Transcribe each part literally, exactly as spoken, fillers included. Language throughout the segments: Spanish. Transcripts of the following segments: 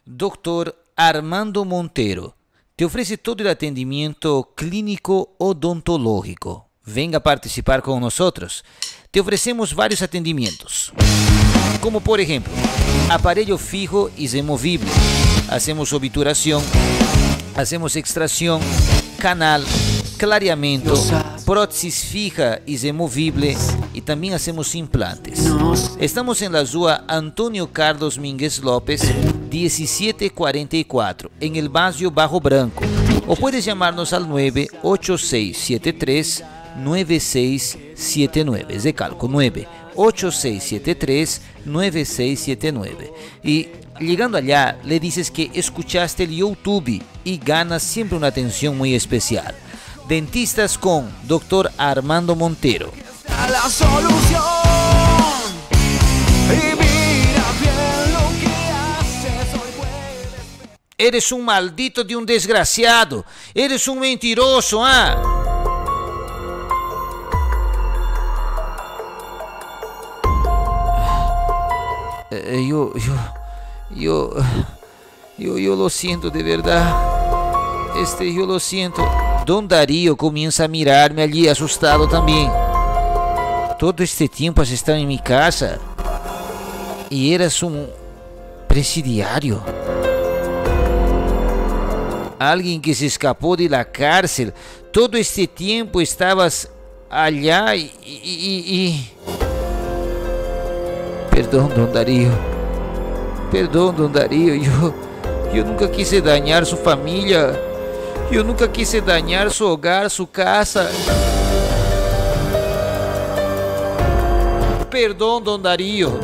Doctor Armando Montero te ofrece todo el atendimiento clínico odontológico. Venga a participar con nosotros. Te ofrecemos varios atendimientos, como por ejemplo, aparello fijo y removible. Hacemos obturación, hacemos extracción, canal, clareamiento, prótesis fija y removible, y también hacemos implantes. Estamos en la rua Antonio Carlos Mínguez López, diecisiete cuarenta y cuatro, en el barrio Barro Branco. O puedes llamarnos al nueve ocho seis siete tres nueve seis siete nueve. Recalco, nueve ocho seis siete tres nueve seis siete nueve. Y llegando allá, le dices que escuchaste el YouTube y ganas siempre una atención muy especial. Dentistas con Doctor Armando Montero. La solución. Y mira bien lo que haces hoy puedes. Eres un maldito de un desgraciado. Eres un mentiroso, ¿ah? Eh, yo, yo, yo, yo, yo lo siento de verdad. Este, yo lo siento. Don Darío comienza a mirarme allí asustado también. Todo este tiempo has estado en mi casa y eras un presidiario. Alguien que se escapó de la cárcel. Todo este tiempo estabas allá y... y, y, y... Perdón, don Darío. Perdón, don Darío. Yo, yo nunca quise dañar su familia. Yo nunca quise dañar su hogar, su casa. Perdón, don Darío.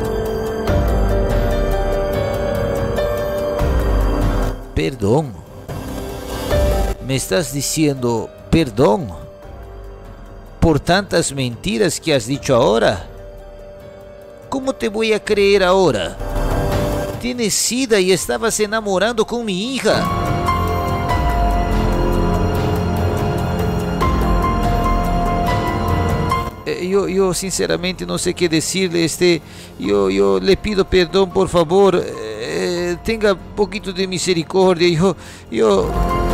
Perdón. ¿Me estás diciendo perdón por tantas mentiras que has dicho ahora? ¿Cómo te voy a creer ahora? Tienes sida y estabas enamorando con mi hija. Yo, yo sinceramente no sé qué decirle. Este, yo, yo le pido perdón, por favor. Eh, tenga un poquito de misericordia. Yo, yo.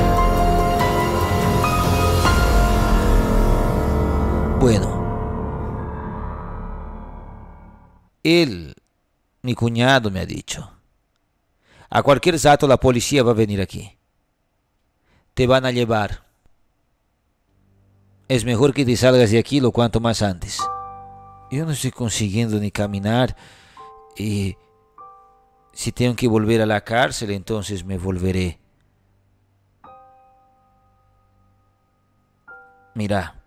Bueno. Él, mi cuñado, me ha dicho: a cualquier rato la policía va a venir aquí. Te van a llevar. Es mejor que te salgas de aquí lo cuanto más antes. Yo no estoy consiguiendo ni caminar. Y si tengo que volver a la cárcel, entonces me volveré. Mira,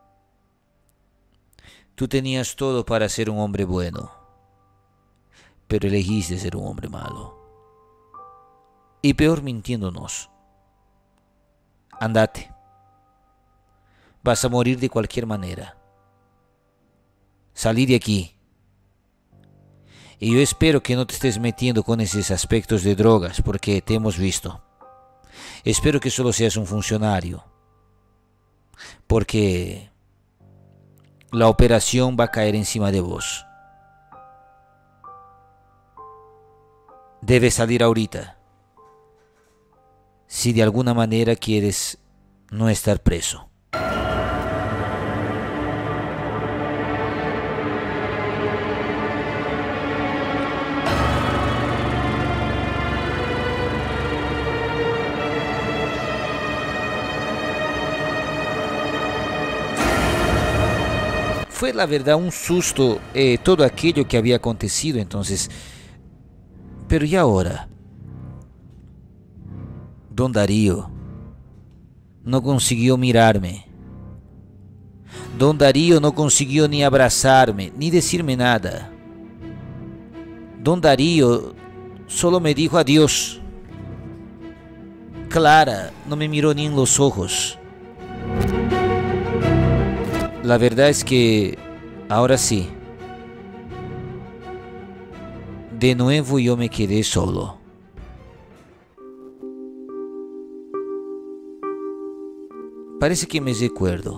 tú tenías todo para ser un hombre bueno, pero elegiste ser un hombre malo. Y peor, mintiéndonos. Andate. Vas a morir de cualquier manera. Salí de aquí. Y yo espero que no te estés metiendo con esos aspectos de drogas, porque te hemos visto. Espero que solo seas un funcionario, porque la operación va a caer encima de vos. Debes salir ahorita, si de alguna manera quieres no estar preso. Fue la verdad un susto eh, todo aquello que había acontecido entonces. Pero ¿y ahora? Don Darío no consiguió mirarme. Don Darío no consiguió ni abrazarme, ni decirme nada. Don Darío solo me dijo adiós. Clara no me miró ni en los ojos. La verdad es que ahora sí, de nuevo yo me quedé solo. Parece que me recuerdo.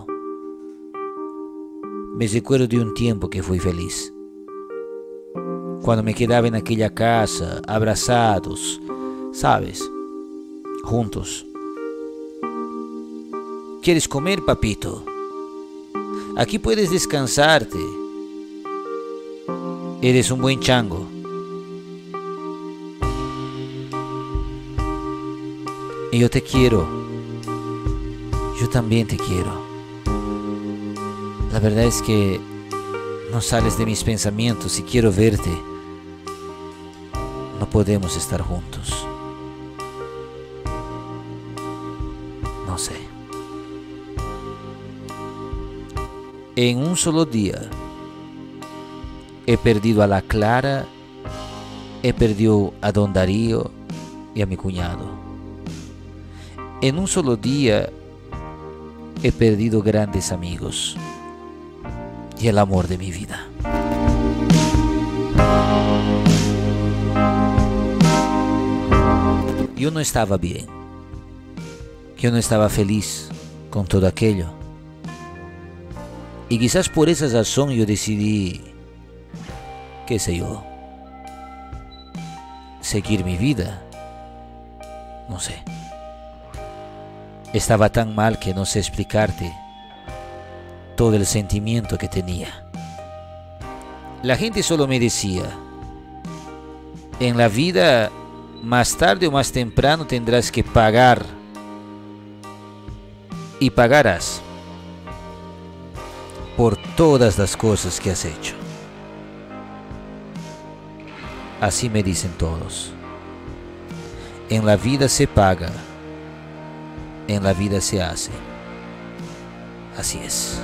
Me recuerdo de un tiempo que fui feliz. Cuando me quedaba en aquella casa, abrazados, ¿sabes? Juntos. ¿Quieres comer, papito? Aquí puedes descansarte. Eres un buen chango. Y yo te quiero. Yo también te quiero. La verdad es que no sales de mis pensamientos y quiero verte. No podemos estar juntos. No sé. En un solo día he perdido a la Clara, he perdido a Don Darío y a mi cuñado. En un solo día he perdido grandes amigos y el amor de mi vida. Yo no estaba bien. Yo no estaba feliz con todo aquello. Y quizás por esa razón yo decidí, qué sé yo, seguir mi vida. No sé. Estaba tan mal que no sé explicarte todo el sentimiento que tenía. La gente solo me decía, en la vida, más tarde o más temprano tendrás que pagar. Y pagarás por todas las cosas que has hecho. Así me dicen todos. En la vida se paga. En la vida se hace. Así es.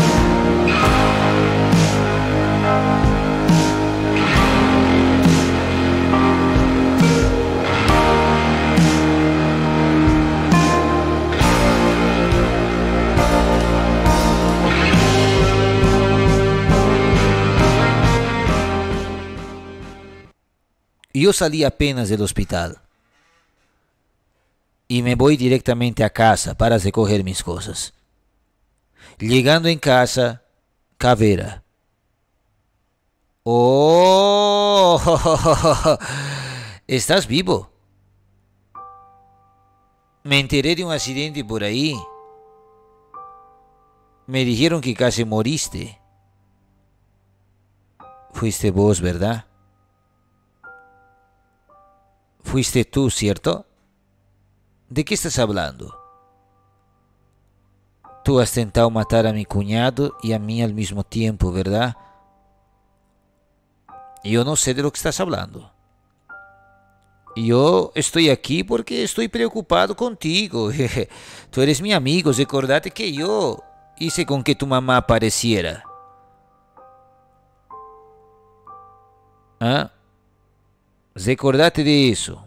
Yo salí apenas del hospital y me voy directamente a casa para recoger mis cosas. Llegando en casa, Caveira. ¡Oh! ¿Estás vivo? Me enteré de un accidente por ahí. Me dijeron que casi moriste. Fuiste vos, ¿verdad? Fuiste tú, ¿cierto? ¿De qué estás hablando? Tú has tentado matar a mi cuñado y a mí al mismo tiempo, ¿verdad? Yo no sé de lo que estás hablando. Yo estoy aquí porque estoy preocupado contigo. Tú eres mi amigo, recordate que yo hice con que tu mamá apareciera. ¿Ah? Recordate de eso.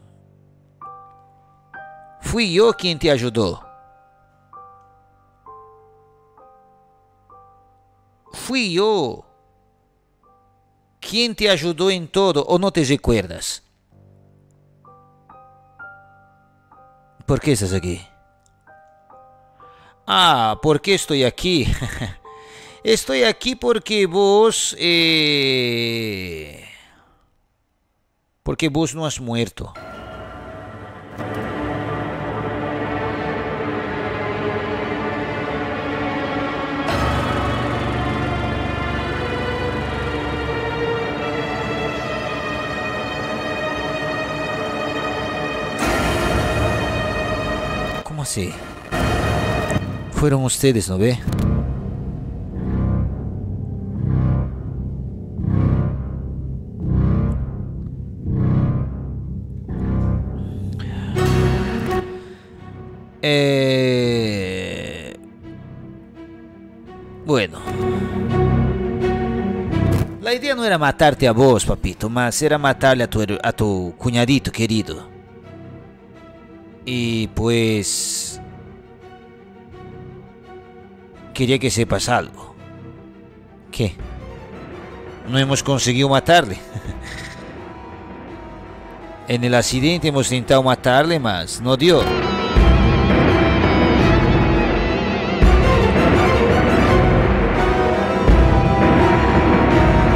Fui yo quien te ayudó. Fui yo quien te ayudó en todo, ¿o no te recuerdas? ¿Por qué estás aquí? Ah, ¿por qué estoy aquí? Estoy aquí porque vos... Eh... Porque vos no has muerto. ¿Cómo así? Fueron ustedes, ¿no ve? Eh... Bueno. La idea no era matarte a vos, papito, más era matarle a tu, a tu cuñadito querido. Y pues... quería que sepas algo. ¿Qué? No hemos conseguido matarle. En el accidente hemos intentado matarle, mas no dio.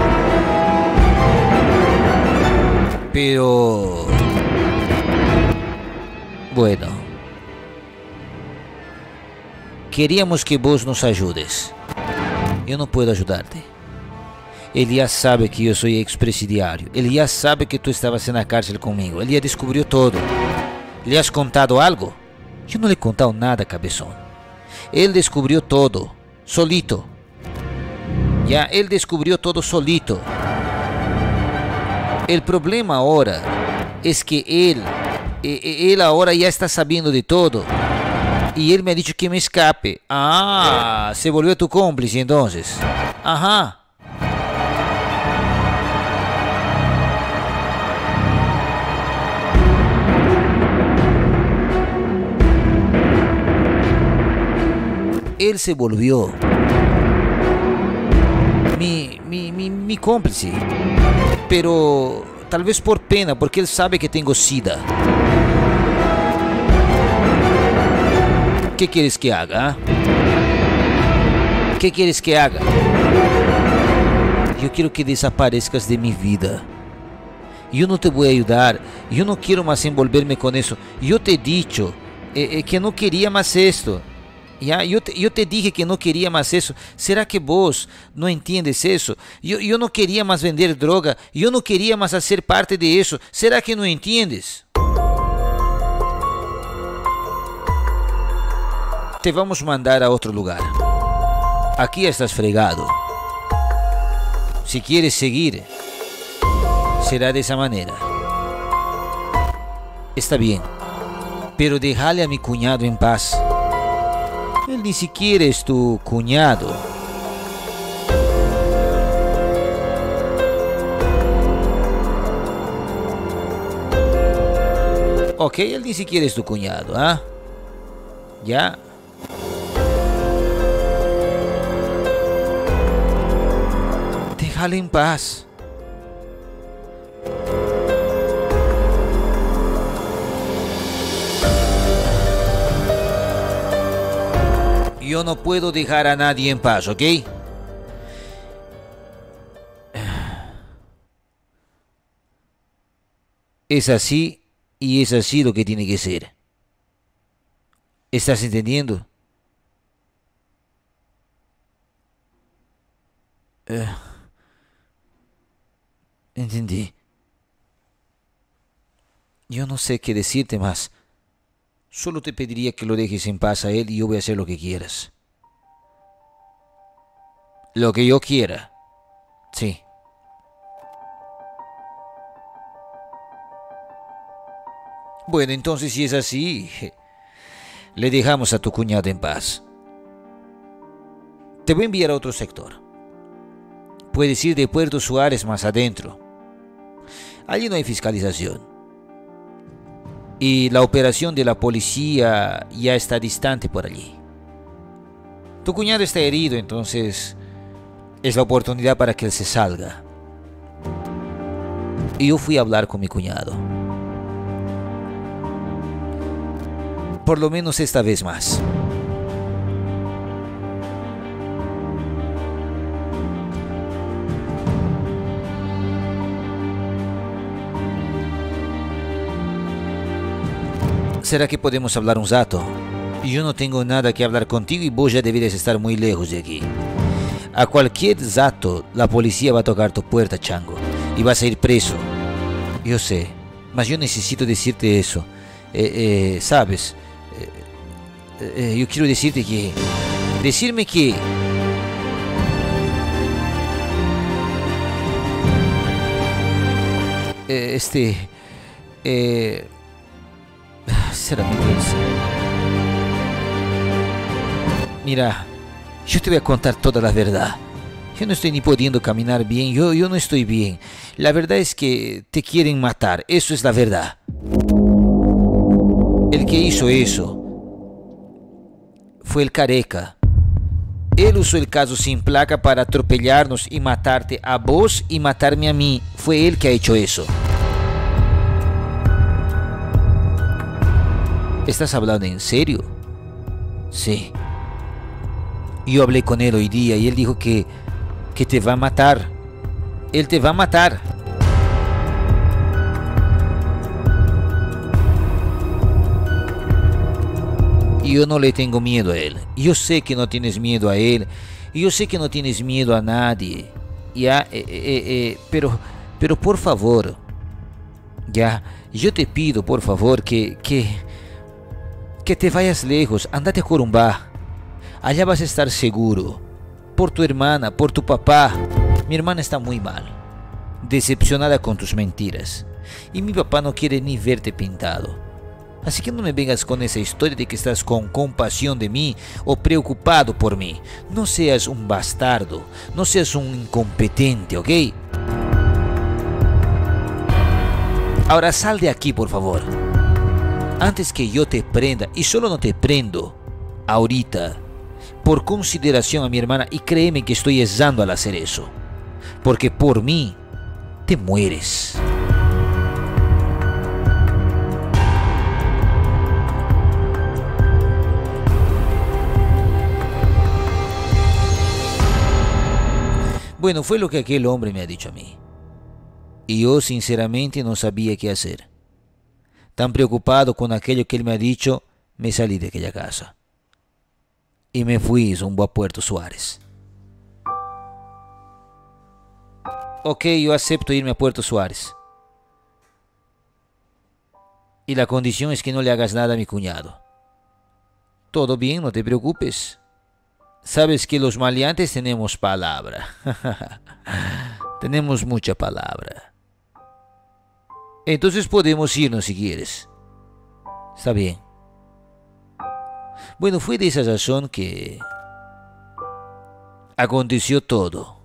Pero... Bueno, queríamos que vos nos ayudes. Yo no puedo ayudarte. Él ya sabe que yo soy expresidiario. Él ya sabe que tú estabas en la cárcel conmigo. Él ya descubrió todo. ¿Le has contado algo? Yo no le he contado nada, cabezón. Él descubrió todo, solito. Ya, él descubrió todo solito. El problema ahora es que él, él ahora ya está sabiendo de todo. Y él me ha dicho que me escape. Ah, se volvió tu cómplice entonces. Ajá. Él se volvió mi, mi, mi, mi cómplice. Pero tal vez por pena, porque él sabe que tengo SIDA. ¿Qué quieres que haga? ¿Ah? ¿Qué quieres que haga? Yo quiero que desaparezcas de mi vida. Yo no te voy a ayudar. Yo no quiero más envolverme con eso. Yo te he dicho eh, eh, que no quería más esto. Ya, yo, te, yo te dije que no quería más eso. ¿Será que vos no entiendes eso? Yo, yo no quería más vender droga. Yo no quería más hacer parte de eso. ¿Será que no entiendes? Te vamos a mandar a otro lugar. Aquí estás fregado. Si quieres seguir, será de esa manera. Está bien, pero déjale a mi cuñado en paz. Él ni siquiera es tu cuñado. Ok, él ni siquiera es tu cuñado, ¿ah? Ya. Déjale en paz. Yo no puedo dejar a nadie en paz, ¿ok? Es así y es así lo que tiene que ser. ¿Estás entendiendo? Uh, entendí. Yo no sé qué decirte más. Solo te pediría que lo dejes en paz a él y yo voy a hacer lo que quieras. Lo que yo quiera. Sí. Bueno, entonces si es así, le dejamos a tu cuñado en paz. Te voy a enviar a otro sector. Puedes ir de Puerto Suárez más adentro. Allí no hay fiscalización. Y la operación de la policía ya está distante por allí. Tu cuñado está herido, entonces es la oportunidad para que él se salga. Y yo fui a hablar con mi cuñado. Por lo menos esta vez más. ¿Será que podemos hablar un rato? Yo no tengo nada que hablar contigo y vos ya deberías estar muy lejos de aquí. A cualquier rato la policía va a tocar tu puerta, chango, y vas a ir preso. Yo sé, mas yo necesito decirte eso. Eh, eh, ¿Sabes? Eh, eh, yo quiero decirte que... Decirme que... Eh, este... Eh... Será mi Dios. Mira, yo te voy a contar toda la verdad. Yo no estoy ni pudiendo caminar bien, yo, yo no estoy bien. La verdad es que te quieren matar, eso es la verdad. El que hizo eso fue el Careca. Él usó el caso sin placa para atropellarnos y matarte a vos y matarme a mí. Fue él que ha hecho eso. ¿Estás hablando en serio? Sí. Yo hablé con él hoy día y él dijo que, que te va a matar. Él te va a matar. Y yo no le tengo miedo a él. Yo sé que no tienes miedo a él. Y yo sé que no tienes miedo a nadie. Ya, eh, eh, eh, pero, pero por favor, ya, yo te pido por favor que, que, que te vayas lejos. Andate a Corumbá. Allá vas a estar seguro. Por tu hermana, por tu papá. Mi hermana está muy mal, decepcionada con tus mentiras. Y mi papá no quiere ni verte pintado. Así que no me vengas con esa historia de que estás con compasión de mí o preocupado por mí. No seas un bastardo, no seas un incompetente, ¿ok? Ahora sal de aquí, por favor. Antes que yo te prenda, y solo no te prendo ahorita, por consideración a mi hermana, y créeme que estoy ezando al hacer eso, porque por mí te mueres. Bueno, fue lo que aquel hombre me ha dicho a mí. Y yo sinceramente no sabía qué hacer. Tan preocupado con aquello que él me ha dicho, me salí de aquella casa. Y me fui rumbo a Puerto Suárez. Ok, yo acepto irme a Puerto Suárez. Y la condición es que no le hagas nada a mi cuñado. Todo bien, no te preocupes. Sabes que los maleantes tenemos palabra. Tenemos mucha palabra. Entonces podemos irnos si quieres. Está bien. Bueno, fue de esa razón que aconteció todo.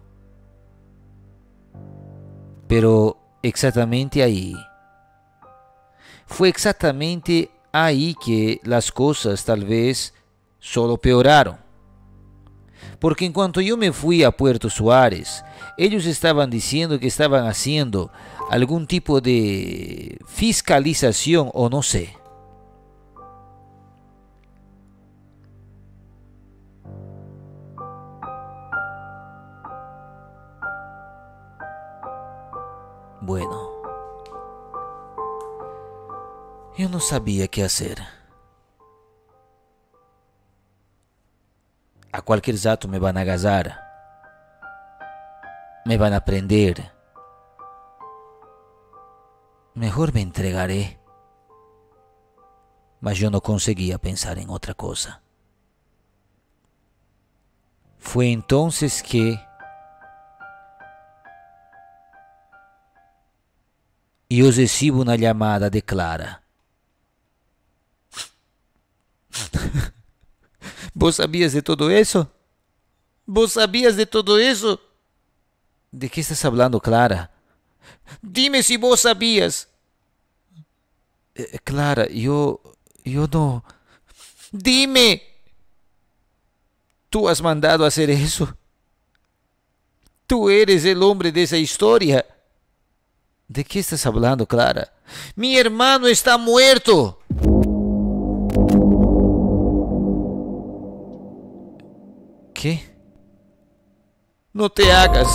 Pero exactamente ahí. Fue exactamente ahí que las cosas tal vez solo peoraron. Porque en cuanto yo me fui a Puerto Suárez, ellos estaban diciendo que estaban haciendo algún tipo de fiscalización o no sé. Bueno, yo no sabía qué hacer. A cualquier rato me van a agarrar, me van a prender. Mejor me entregaré. Mas yo no conseguía pensar en otra cosa. Fue entonces que yo recibo una llamada de Clara. ¿Vos sabías de todo eso? ¿Vos sabías de todo eso? ¿De qué estás hablando, Clara? Dime si vos sabías. Eh, Clara, yo... yo no... Dime. Tú has mandado a hacer eso. Tú eres el hombre de esa historia. ¿De qué estás hablando, Clara? Mi hermano está muerto. ¿Qué? No te hagas.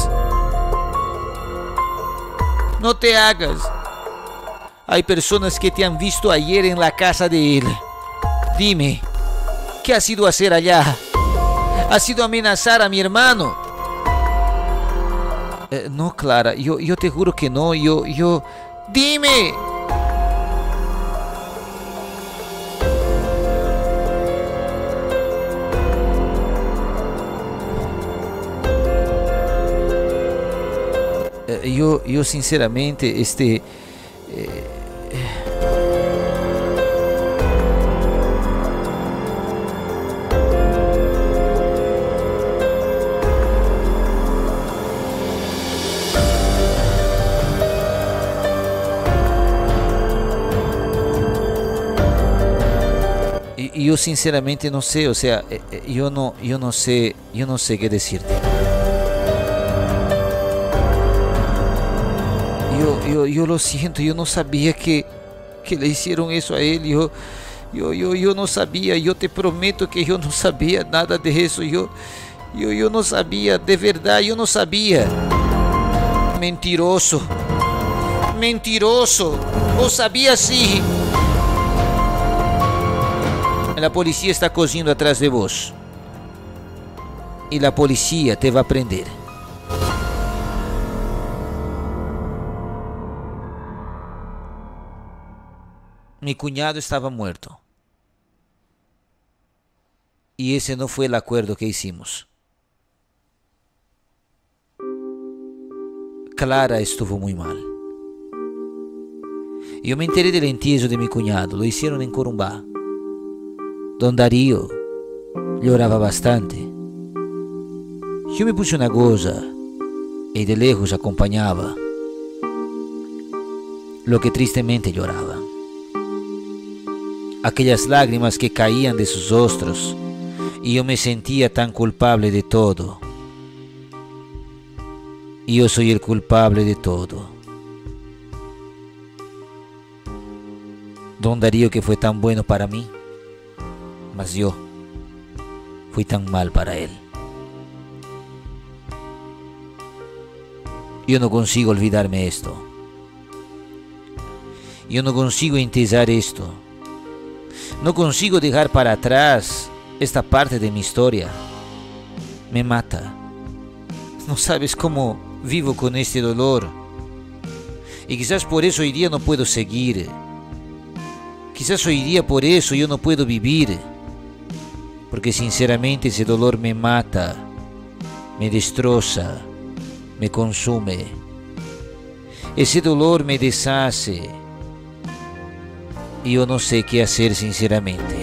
No te hagas. Hay personas que te han visto ayer en la casa de él. Dime, ¿qué has ido a hacer allá? ¿Has ido a amenazar a mi hermano? Eh, no, Clara, yo, yo te juro que no, yo, yo... ¡Dime! Eh, yo, yo sinceramente, este... eh, y yo sinceramente no sé, o sea, eh, eh, yo no, yo no sé, yo no sé qué decirte. Yo, yo, yo lo siento, yo no sabía que, que le hicieron eso a él. Yo, yo, yo, yo no sabía, yo te prometo que yo no sabía nada de eso. Yo, yo, yo no sabía, de verdad, yo no sabía. Mentiroso, mentiroso, vos sabías sí. La policía está corriendo atrás de vos. Y la policía te va a prender. Mi cuñado estaba muerto. Y ese no fue el acuerdo que hicimos. Clara estuvo muy mal. Yo me enteré del entierro de mi cuñado. Lo hicieron en Corumbá. Don Darío lloraba bastante. Yo me puse una gorra y de lejos acompañaba lo que tristemente lloraba. Aquellas lágrimas que caían de sus rostros y yo me sentía tan culpable de todo. Y yo soy el culpable de todo. Don Darío, que fue tan bueno para mí, mas yo fui tan mal para él. Yo no consigo olvidarme esto. Yo no consigo enterrar esto. No consigo dejar para atrás esta parte de mi historia. Me mata. No sabes cómo vivo con este dolor. Y quizás por eso hoy día no puedo seguir. Quizás hoy día por eso yo no puedo vivir. Porque sinceramente ese dolor me mata, me destroza, me consume. Ese dolor me deshace. Y yo no sé qué hacer sinceramente.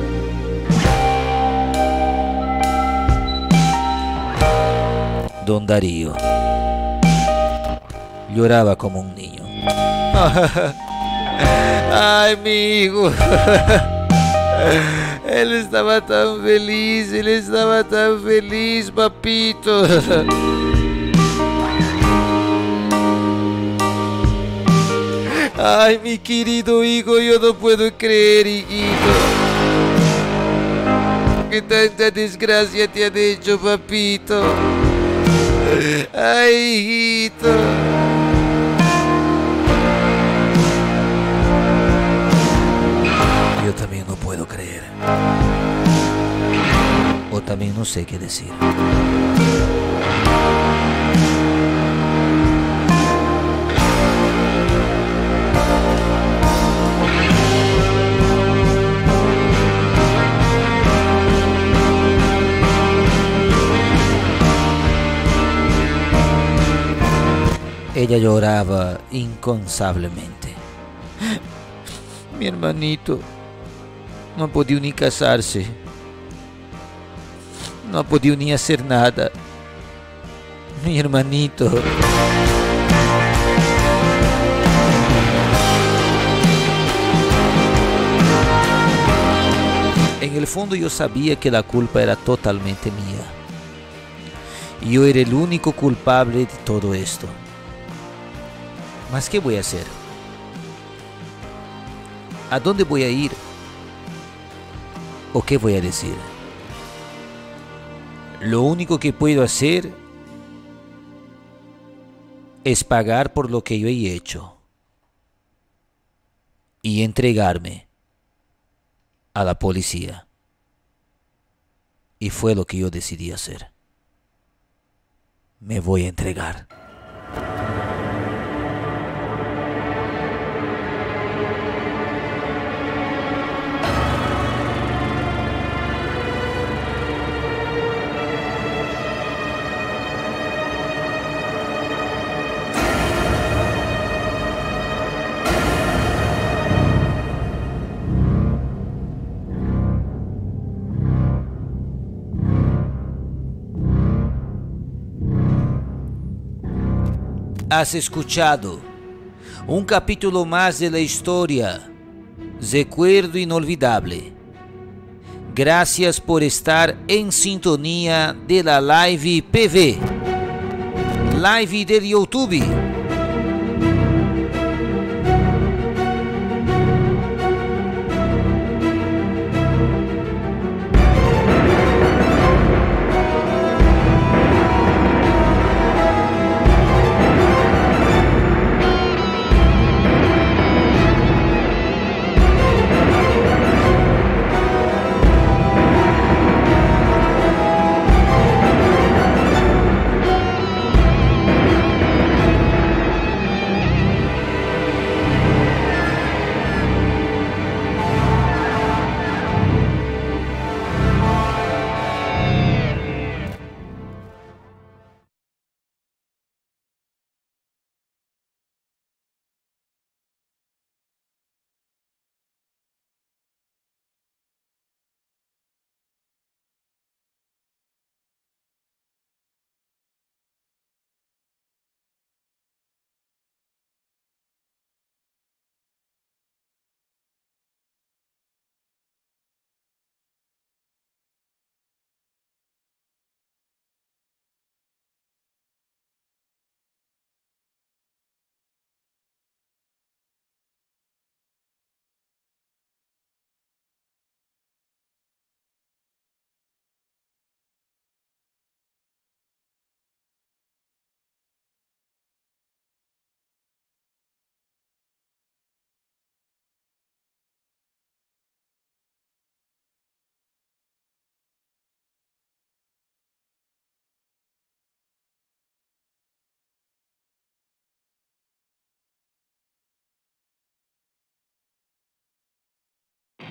Don Darío lloraba como un niño. Ay, mi hijo. Él estaba tan feliz, él estaba tan feliz, papito. Ay, mi querido hijo, yo no puedo creer, hijito, que tanta desgracia te han hecho, papito. Ay, hijito. Yo también no puedo creer. O también no sé qué decir. Ella lloraba incansablemente. Mi hermanito no ha podido ni casarse. No ha podido ni hacer nada. Mi hermanito. En el fondo yo sabía que la culpa era totalmente mía. Yo era el único culpable de todo esto. ¿Mas qué voy a hacer? ¿A dónde voy a ir? ¿O qué voy a decir? Lo único que puedo hacer es pagar por lo que yo he hecho y entregarme a la policía. Y fue lo que yo decidí hacer. Me voy a entregar. Has escuchado un capítulo más de la historia Recuerdo Inolvidable. Gracias por estar en sintonía de la Live P V, Live del YouTube.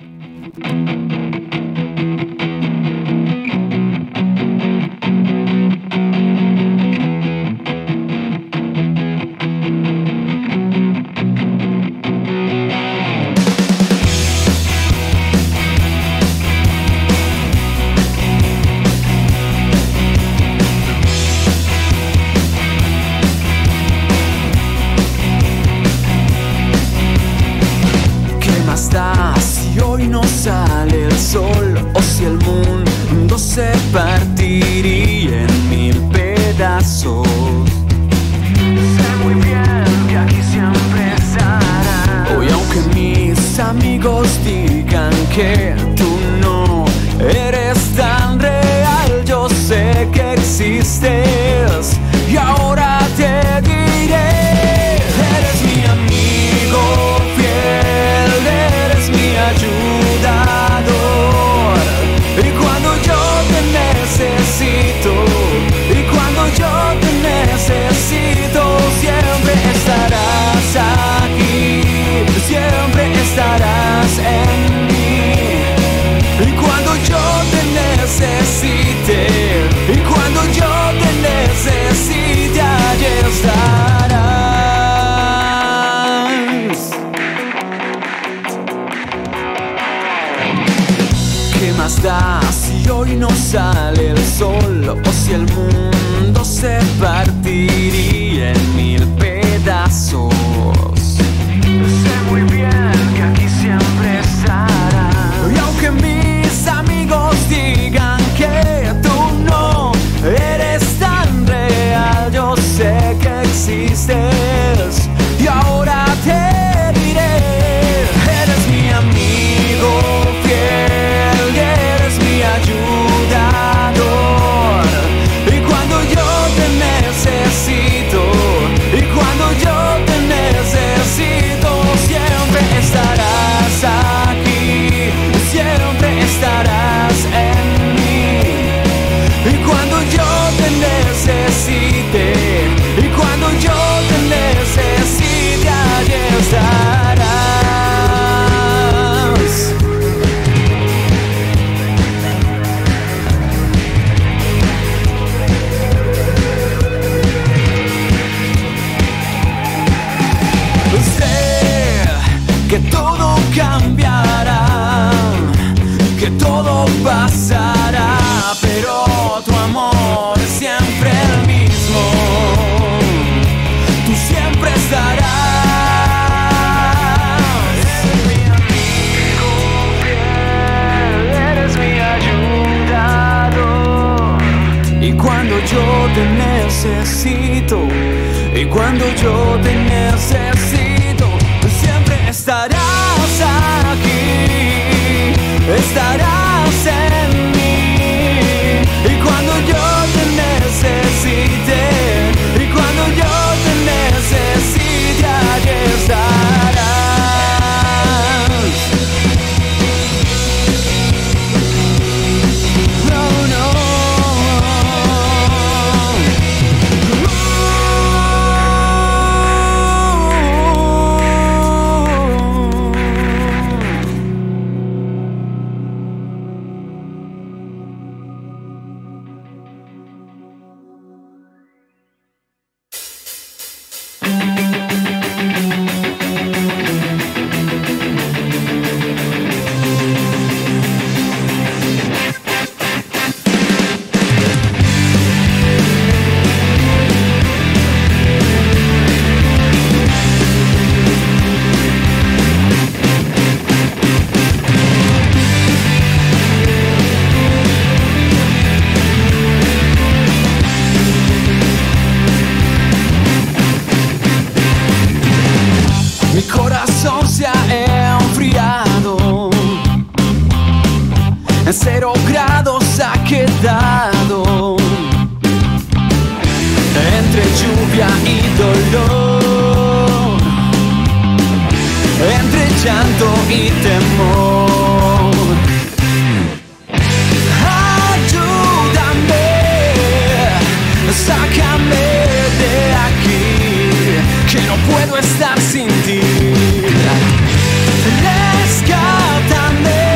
Si hoy no sale el sol o si el mundo se partiría en mil pedazos, sé muy bien que aquí siempre estarás. Hoy aunque mis amigos digan que tú no eres tan real, yo sé que existes y ahora te diré: eres mi amigo fiel, mi ayudador, y cuando yo te necesito, y cuando yo te necesito, siempre estarás aquí, siempre estarás en mí. Y cuando yo te necesite, y cuando yo te necesite, allí estarás. ¿Qué más da si hoy no sale el sol o si el mundo se partiría en mil pedazos? Sé muy bien que aquí siempre estarás. Y aunque mis amigos digan que tú no eres tan real, yo sé que existes y ahora te diré: eres mi amigo fiel, eres mi ayudador, y cuando yo te necesito, y cuando yo te necesito, siempre estarás aquí, siempre estarás en mí. Y cuando yo te necesite, y cuando yo te necesite, allí estarás. Que todo cambiará, que todo pasará, pero tu amor es siempre el mismo. Tú siempre estarás. Eres mi amigo fiel, eres mi ayudador, y cuando yo te necesito, y cuando yo te necesito, estarás aquí, estarás en mí. Y cuando yo te necesite, y cuando yo te necesite, allí estarás. No, no. Mi corazón se ha enfriado, en cero grados ha quedado, entre lluvia y dolor, entre llanto y temor. Ayúdame, sácame de aquí, que no puedo estar sin ti. Rescátame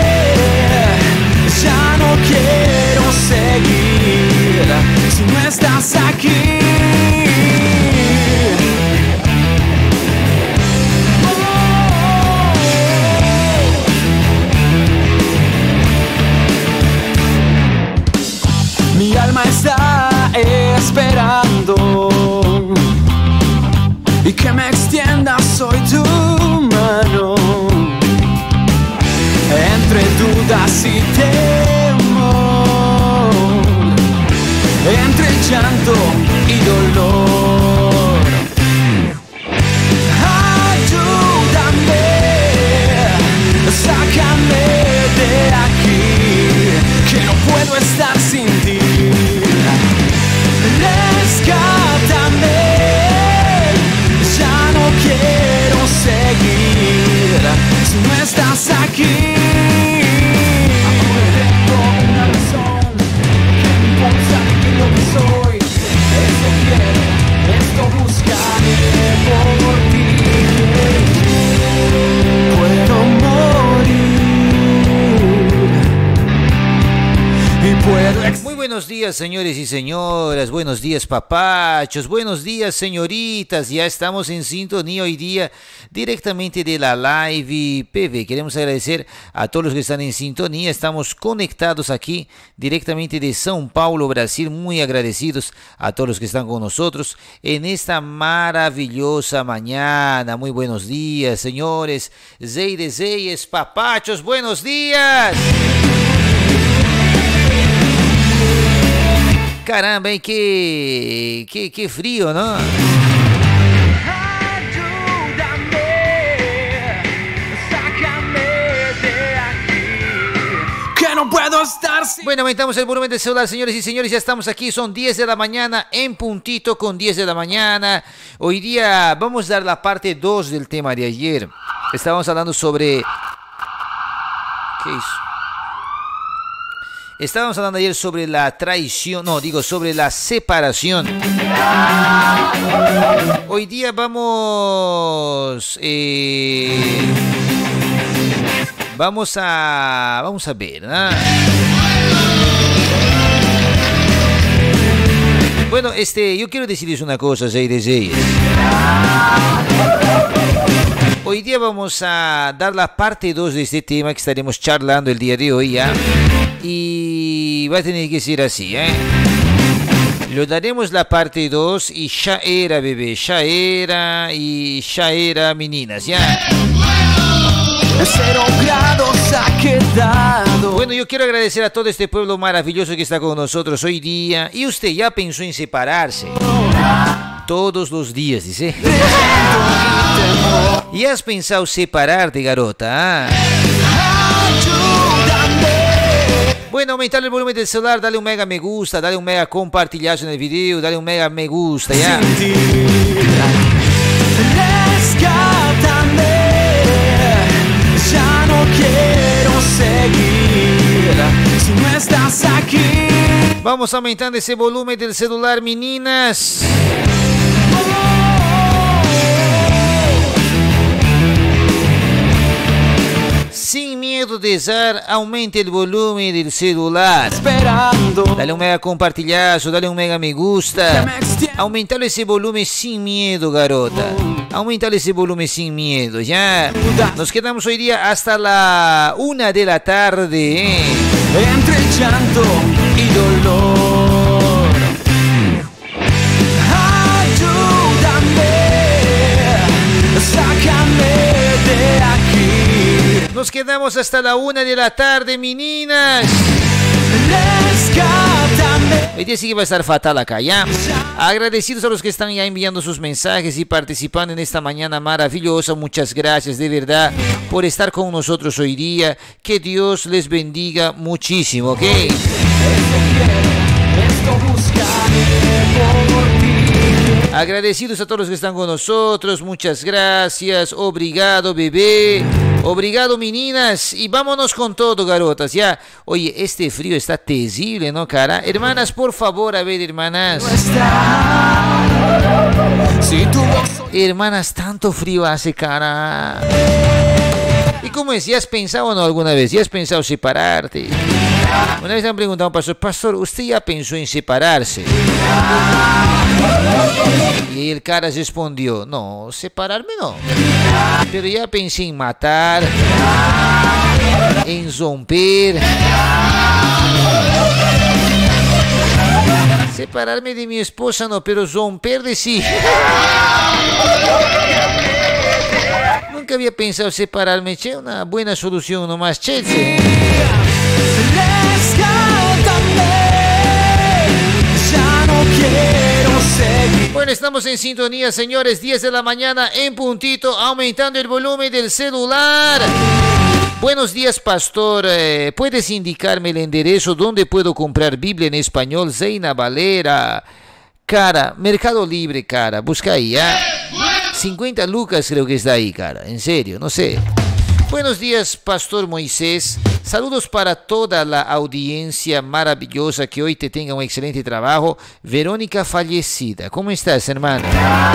tienda soy tu mano. Entre dudas y temor, entre llanto y dolor, ayúdame, sácame de aquí, que no puedo estar sin ti. Rescátame, ya no quiero seguir si no estás aquí. Ahora tengo una razón que me impulsa a vivir lo que soy. Esto quiero, esto buscaré por ti. Puedo morir y puedo ex- Muy buenos días, señores y señoras, buenos días, papachos, buenos días, señoritas. Ya estamos en sintonía hoy día directamente de la live P V. Queremos agradecer a todos los que están en sintonía. Estamos conectados aquí directamente de São Paulo, Brasil. Muy agradecidos a todos los que están con nosotros en esta maravillosa mañana. Muy buenos días, señores. Zeide Zeyes, papachos, buenos días. Caramba, hein? Que, que, que frío, ¿no? que no puedo estar sin... Bueno, aumentamos el volumen del celular, señores y señores. Ya estamos aquí, son diez de la mañana, en puntito con diez de la mañana. Hoy día vamos a dar la parte dos del tema de ayer. Estábamos hablando sobre... ¿Qué hizo? Estábamos hablando ayer sobre la traición, no, digo, sobre la separación. Hoy día vamos... Eh, vamos a... Vamos a ver, ¿no? Bueno, este, yo quiero decirles una cosa, Zeide Zeyes. Hoy día vamos a dar la parte dos de este tema que estaremos charlando el día de hoy ya. Y va a tener que ser así, ¿eh? Lo daremos la parte dos y ya era, bebé, ya era y ya era, meninas, ya. Cero grados ha quedado. Bueno, yo quiero agradecer a todo este pueblo maravilloso que está con nosotros hoy día. Y usted ya pensó en separarse. Todos los días, dice. ¿Y has pensado separarte, garota? ¿Ah? Bueno, aumentar el volumen del celular, dale un mega me gusta, dale un mega compartillazo en el video, dale un mega me gusta, ya. Rescátame, ya no quiero seguir si no estás aquí. Vamos aumentando ese volumen del celular, meninas. Sin miedo de zar, aumente el volumen del celular. Esperando. Dale un mega compartillazo, dale un mega me gusta. Aumentalo ese volumen sin miedo, garota. Aumentalo ese volumen sin miedo, ya. Nos quedamos hoy día hasta la una de la tarde, ¿eh? Entre llanto y dolor, ayúdame, sácame de aquí. Nos quedamos hasta la una de la tarde, meninas. Rescátame. Hoy día sí que va a estar fatal acá, ¿ya? Agradecidos a los que están ya enviando sus mensajes y participando en esta mañana maravillosa. Muchas gracias de verdad por estar con nosotros hoy día. Que Dios les bendiga muchísimo, ¿ok? Esto quiero, esto buscaré por ti. Agradecidos a todos los que están con nosotros. Muchas gracias. Obrigado, bebé. Obrigado, meninas. Y vámonos con todo, garotas, ya. Oye, este frío está terrible, ¿no, cara? Hermanas, por favor, a ver, hermanas. Si tu voz... Hermanas, tanto frío hace, cara. ¿Y cómo es? ¿Ya has pensado o no alguna vez? ¿Ya has pensado separarte? Una vez me han preguntado a un pastor, pastor, ¿usted ya pensó en separarse? Y el cara respondió, no, separarme no. Pero ya pensé en matar, en romper, separarme de mi esposa no, pero romper de sí. nunca había pensado separarme, che, una buena solución nomás, che, che. Ya no quiero seguir. Bueno, estamos en sintonía, señores, diez de la mañana en puntito, aumentando el volumen del celular. Buenos días, pastor. Eh, ¿Puedes indicarme el enderezo donde puedo comprar Biblia en español? Zeina Valera. Cara, Mercado Libre, cara. Busca ahí, ¿ah? cincuenta lucas creo que está ahí, cara. En serio, no sé. Buenos días, Pastor Moisés. Saludos para toda la audiencia maravillosa. Que hoy te tenga un excelente trabajo. Verónica Fallecida. ¿Cómo estás, hermano?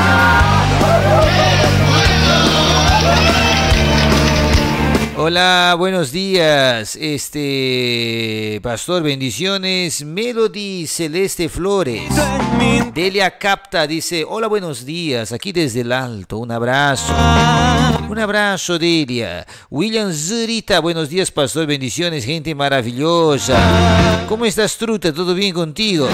Hola, buenos días, este, pastor, bendiciones. Melody Celeste Flores, Delia Capta dice, hola, buenos días, aquí desde el alto, un abrazo, un abrazo, Delia. William Zurita, buenos días, pastor, bendiciones, gente maravillosa. ¿Cómo estás, Truta? ¿Todo bien contigo?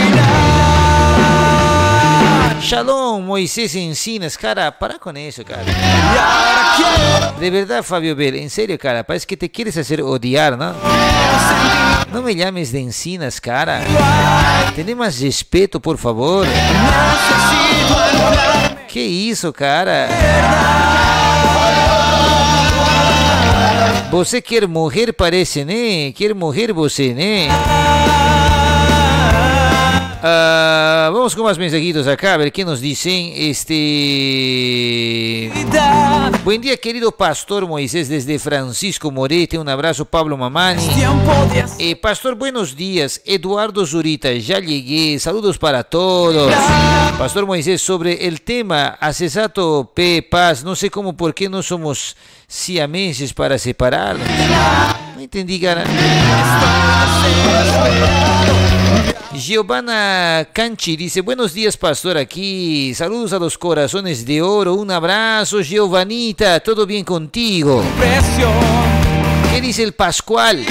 Shalom, Moisés Encinas, cara, para con eso, cara. De verdad, Fabio Bell, en serio, cara, parece que te quieres hacer odiar, ¿no? No me llames de Encinas, cara. Ten más respeto, por favor. ¿Qué hizo, cara? Você quer morrer, parece, ¿né? Quer morrer você, ¿né? Uh, vamos con más mensajitos acá, a ver qué nos dicen. Este... Buen día, querido Pastor Moisés, desde Francisco Morete. Un abrazo, Pablo Mamani. Eh, Pastor, buenos días. Eduardo Zurita, ya llegué. Saludos para todos. Pastor Moisés, sobre el tema Asesato P. Paz, no sé cómo, por qué no somos siameses para separarnos. No entendí, cara. Giovanna Canchi dice, buenos días, pastor, aquí, saludos a los corazones de oro, un abrazo, Giovanita, ¿todo bien contigo? ¿Qué dice el Pascual?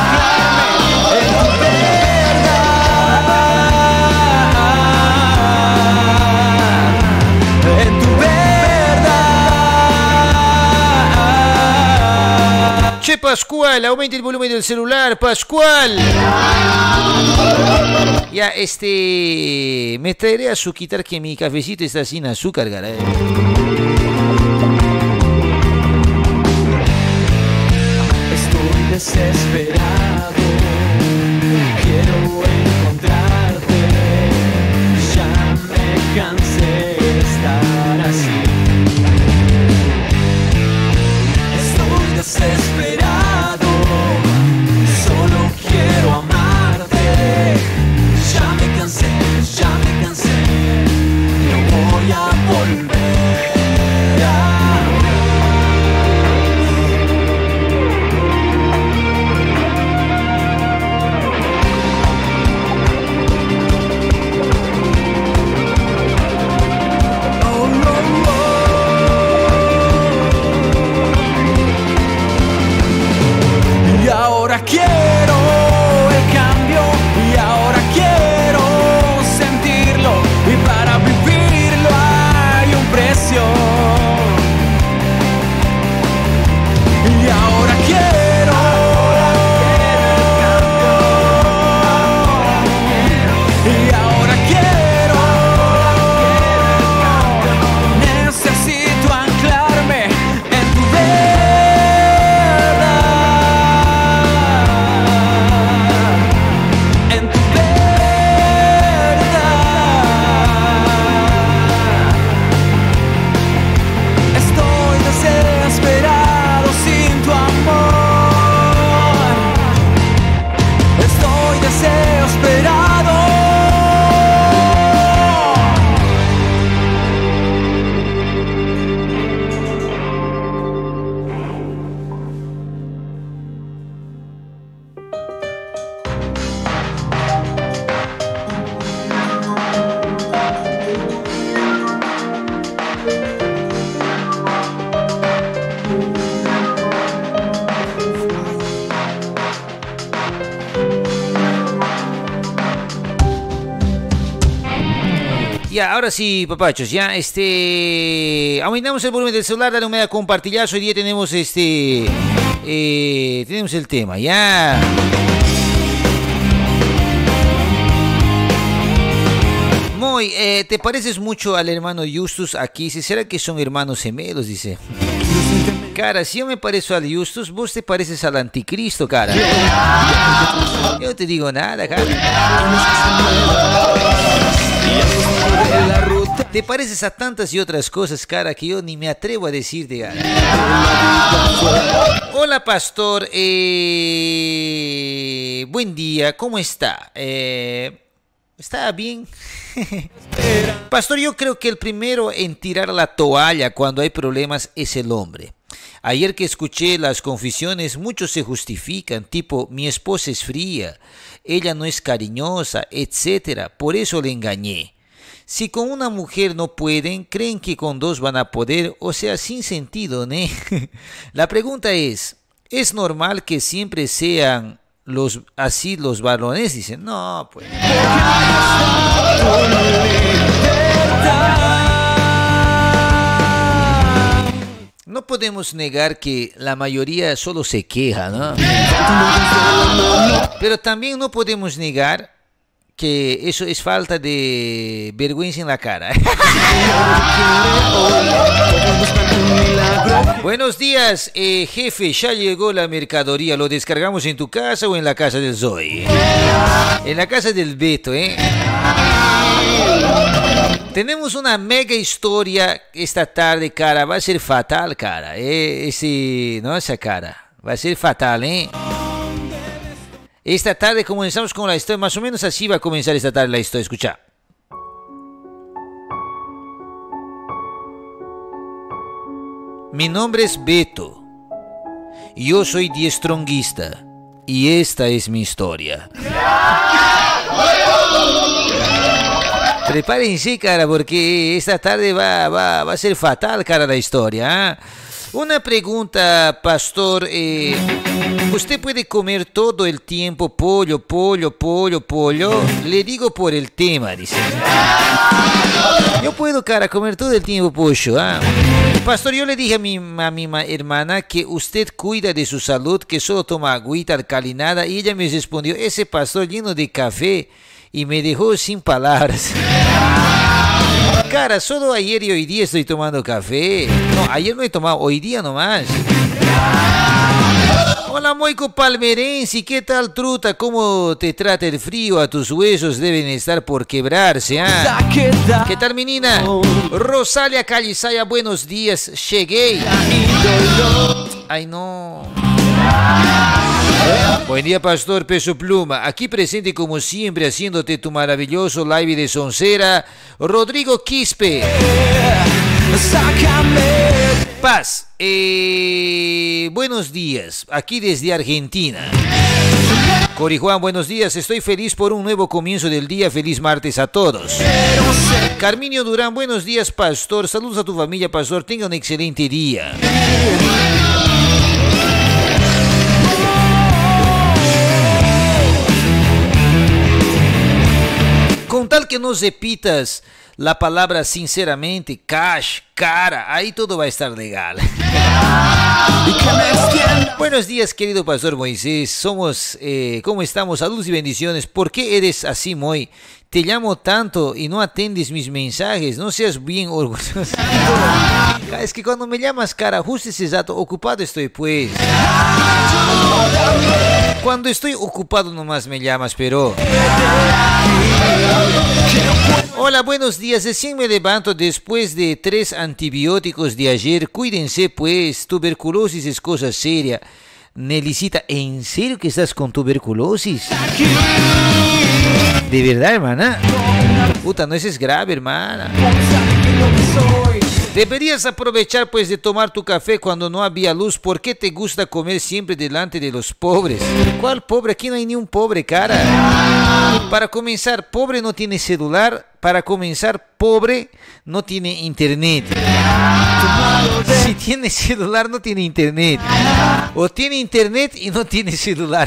Che, Pascual, aumenta el volumen del celular, Pascual. Ya, este... Me traeré a su quitar que mi cafecito está sin azúcar, cara. Estoy desesperado. Quiero encontrarte. Ya me cansé de estar así. Estoy desesperado. Solo quiero amarte. Ya me cansé, ya me cansé. No voy a volver. Ya, ahora sí, papachos, ya, este... aumentamos el volumen del celular, dale un media compartillazo. Hoy día tenemos este... Eh, tenemos el tema, ya... Moy, eh, ¿te pareces mucho al hermano Justus aquí? ¿Será que son hermanos gemelos? Dice. Cara, si yo me parezco al Justus, vos te pareces al anticristo, cara. Yo no te digo nada, cara. Te pareces a tantas y otras cosas, cara, que yo ni me atrevo a decirte, cara. Hola, pastor. Eh... Buen día, ¿cómo está? Eh... ¿Está bien? Pastor, yo creo que el primero en tirar la toalla cuando hay problemas es el hombre. Ayer que escuché las confesiones, muchos se justifican, tipo, mi esposa es fría, ella no es cariñosa, etcétera. Por eso le engañé. Si con una mujer no pueden, creen que con dos van a poder, o sea, sin sentido, ¿no? La pregunta es, ¿es normal que siempre sean los así los varones? Dicen, no, pues. No podemos negar que la mayoría solo se queja, ¿no? Pero también no podemos negar que eso es falta de vergüenza en la cara. Buenos días, eh, jefe, ya llegó la mercadería. ¿Lo descargamos en tu casa o en la casa del Zoe? En la casa del Beto, ¿eh? Tenemos una mega historia esta tarde, cara. Va a ser fatal, cara. ¿eh? Ese, no, esa cara. Va a ser fatal, ¿eh? Esta tarde comenzamos con la historia. Más o menos así va a comenzar esta tarde la historia. Escucha. Mi nombre es Beto. Yo soy diestronguista. Y esta es mi historia. Prepárense, cara, porque esta tarde va, va, va a ser fatal, cara, la historia. ¿eh? Una pregunta, pastor. Eh, ¿Usted puede comer todo el tiempo pollo, pollo, pollo, pollo? Le digo por el tema, dice. Yo puedo, cara, comer todo el tiempo pollo. ¿eh? Pastor, yo le dije a mi, a mi hermana que usted cuida de su salud, que solo toma agüita alcalinada, y ella me respondió, ese pastor lleno de café, y me dejó sin palabras. Cara, solo ayer y hoy día estoy tomando café. No, ayer no he tomado, hoy día nomás. Hola, Moico Palmerense, ¿qué tal, truta? ¿Cómo te trata el frío? A tus huesos deben estar por quebrarse, ¿ah? ¿eh? ¿Qué tal, menina? Rosalia Calizaya, buenos días, llegué. Ay, no. Buen día, pastor Peso Pluma. Aquí presente como siempre, haciéndote tu maravilloso live de soncera, Rodrigo Quispe. Paz. Eh, buenos días. Aquí desde Argentina. Cori Juan, buenos días. Estoy feliz por un nuevo comienzo del día. Feliz martes a todos. Carminio Durán, buenos días, pastor. Saludos a tu familia, pastor. Tenga un excelente día. Con tal que no repitas la palabra sinceramente, cash, cara, ahí todo va a estar legal. Buenos días, querido pastor Moisés. Somos, eh, ¿cómo estamos? Saludos y bendiciones. ¿Por qué eres así, Moy? Te llamo tanto y no atiendes mis mensajes. No seas bien orgulloso. Es que cuando me llamas, cara, justo ese rato ocupado estoy, pues. Cuando estoy ocupado nomás me llamas, pero... Hola, buenos días. Recién me levanto después de tres antibióticos de ayer. Cuídense, pues. Tuberculosis es cosa seria. Nelicita, ¿en serio que estás con tuberculosis? ¿De verdad, hermana? Puta, no, eso es grave, hermana. Deberías aprovechar, pues, de tomar tu café cuando no había luz. ¿Por qué te gusta comer siempre delante de los pobres? ¿Cuál pobre? Aquí no hay ni un pobre, cara. Para comenzar, pobre no tiene celular. Para comenzar, pobre no tiene internet. Si tiene celular, no tiene internet. O tiene internet y no tiene celular.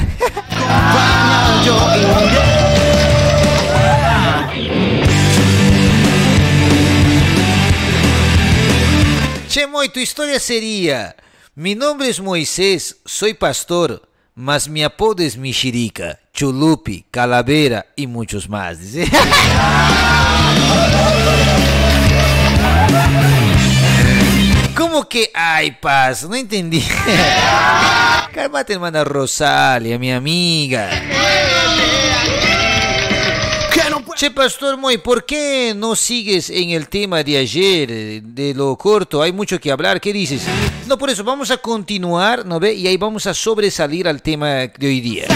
Che, Moy, tu historia sería: mi nombre es Moisés, soy pastor, mas mi apodo es Mishirika, Chulupi, Calavera y muchos más. Dice. ¿Cómo que ay, paz? No entendí. Cálmate, hermana Rosalia, mi amiga. Che, Pastor Moy, ¿por qué no sigues en el tema de ayer, de lo corto? Hay mucho que hablar, ¿qué dices? No, por eso, vamos a continuar, ¿no ve? Y ahí vamos a sobresalir al tema de hoy día.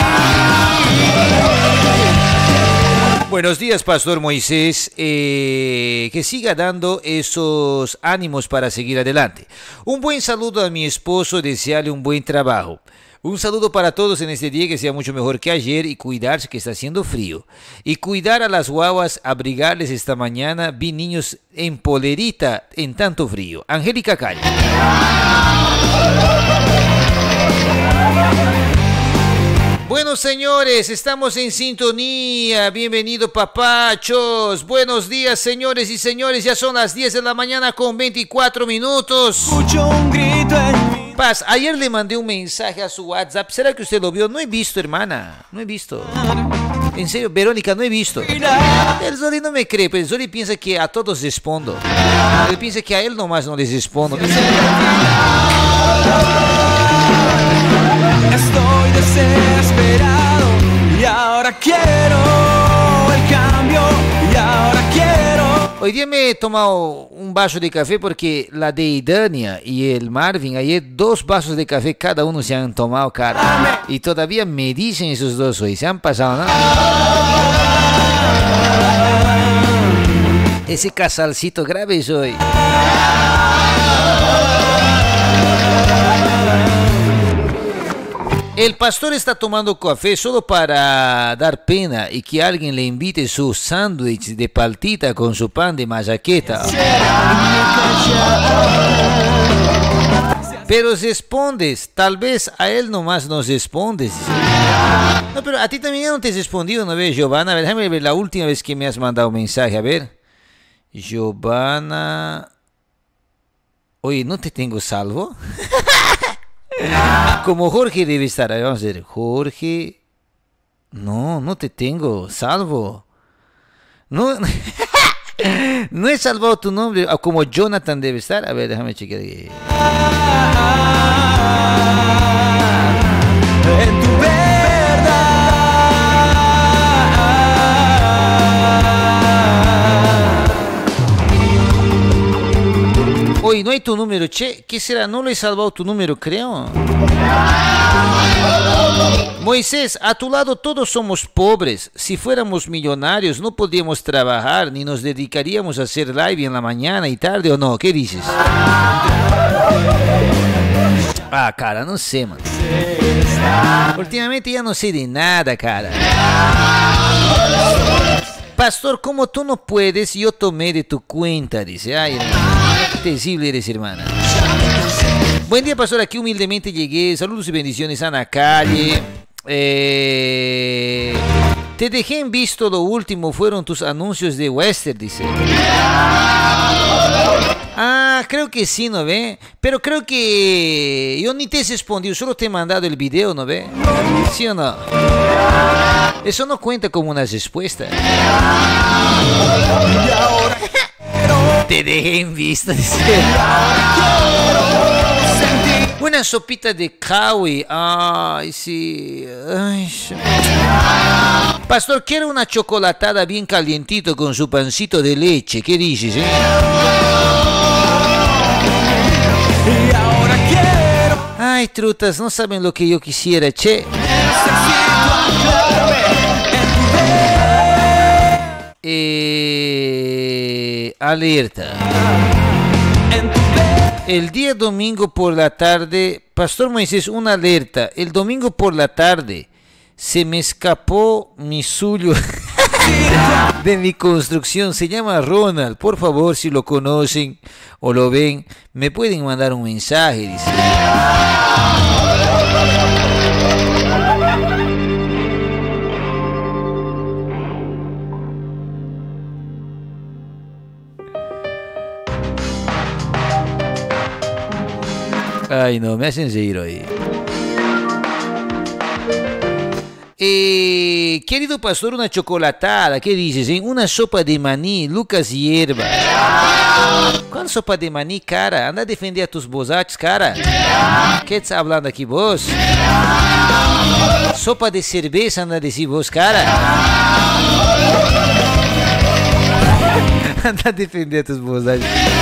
Buenos días, Pastor Moisés. Eh, que siga dando esos ánimos para seguir adelante. Un buen saludo a mi esposo, desearle un buen trabajo. Un saludo para todos en este día, que sea mucho mejor que ayer, y cuidarse que está haciendo frío. Y cuidar a las guaguas, abrigarles esta mañana. Vi niños en polerita en tanto frío. Angélica Calle. Bueno, señores, estamos en sintonía. Bienvenido, papachos. Buenos días, señores y señores. Ya son las diez de la mañana con veinticuatro minutos. Escucho un grito en mi... Paz, ayer le mandé un mensaje a su WhatsApp. ¿Será que usted lo vio? No he visto, hermana. No he visto. En serio, Verónica, no he visto. El Zoli no me cree, pero el Zoli piensa que a todos respondo. Él piensa que a él nomás no les respondo. Estoy desesperado y ahora quiero el cambio y ahora quiero. Hoy día me he tomado un vaso de café porque la Deidania y el Marvin ayer dos vasos de café cada uno se han tomado, cara. Y todavía me dicen esos dos hoy, se han pasado, ¿no? Ese casalcito grave es hoy. El pastor está tomando café solo para dar pena y que alguien le invite su sándwich de paltita con su pan de machaqueta. Pero respondes, tal vez a él nomás nos respondes. No, pero a ti también ya no te he respondido, ¿no ves, Giovanna? A ver, déjame ver la última vez que me has mandado un mensaje, a ver. Giovanna... Oye, ¿no te tengo salvo? Como Jorge debe estar. A ver, vamos a ver. Jorge. No, no te tengo salvo. No, no he salvado tu nombre. Como Jonathan debe estar. A ver, déjame chequear aquí. En tu verdad. Oye, no hay tu número, che. ¿Qué será? No lo he salvado tu número, creo. Moisés, a tu lado todos somos pobres. Si fuéramos millonarios no podríamos trabajar ni nos dedicaríamos a hacer live en la mañana y tarde, ¿o no? ¿Qué dices? Ah, cara, no sé, man. Últimamente ya no sé de nada, cara. Pastor, como tú no puedes, yo tomé de tu cuenta, dice. Ay, hermano, qué terrible eres, hermana. Buen día, pastor, aquí humildemente llegué. Saludos y bendiciones a la calle. Eh, te dejé en visto, lo último fueron tus anuncios de Western, dice. Ah, creo que sí, ¿no ve? Pero creo que yo ni te he respondido, solo te he mandado el video, ¿no ve? ¿Sí o no? Eso no cuenta como una respuesta. Te dejé en vista, dice. Una sopita de kawi. Ay, sí. Ay, sí. Pastor, quiero una chocolatada bien calientito con su pancito de leche. ¿Qué dices, eh? Y ahora quiero. Ay, trutas, no saben lo que yo quisiera, che. Eh, alerta. El día domingo por la tarde, Pastor Moisés, una alerta. El domingo por la tarde se me escapó mi suyo de mi construcción. Se llama Ronald. Por favor, si lo conocen o lo ven, me pueden mandar un mensaje, dice. Ay, no, me hacen reír hoy. Eh, querido pastor, una chocolatada, ¿qué dices? Eh? Una sopa de maní, Lucas Hierba. ¿Cuál sopa de maní, cara? Anda a defender a tus bozaches, cara. ¿Qué estás hablando aquí vos? Sopa de cerveza, anda a decir vos, cara. Anda a defender a tus bozaches.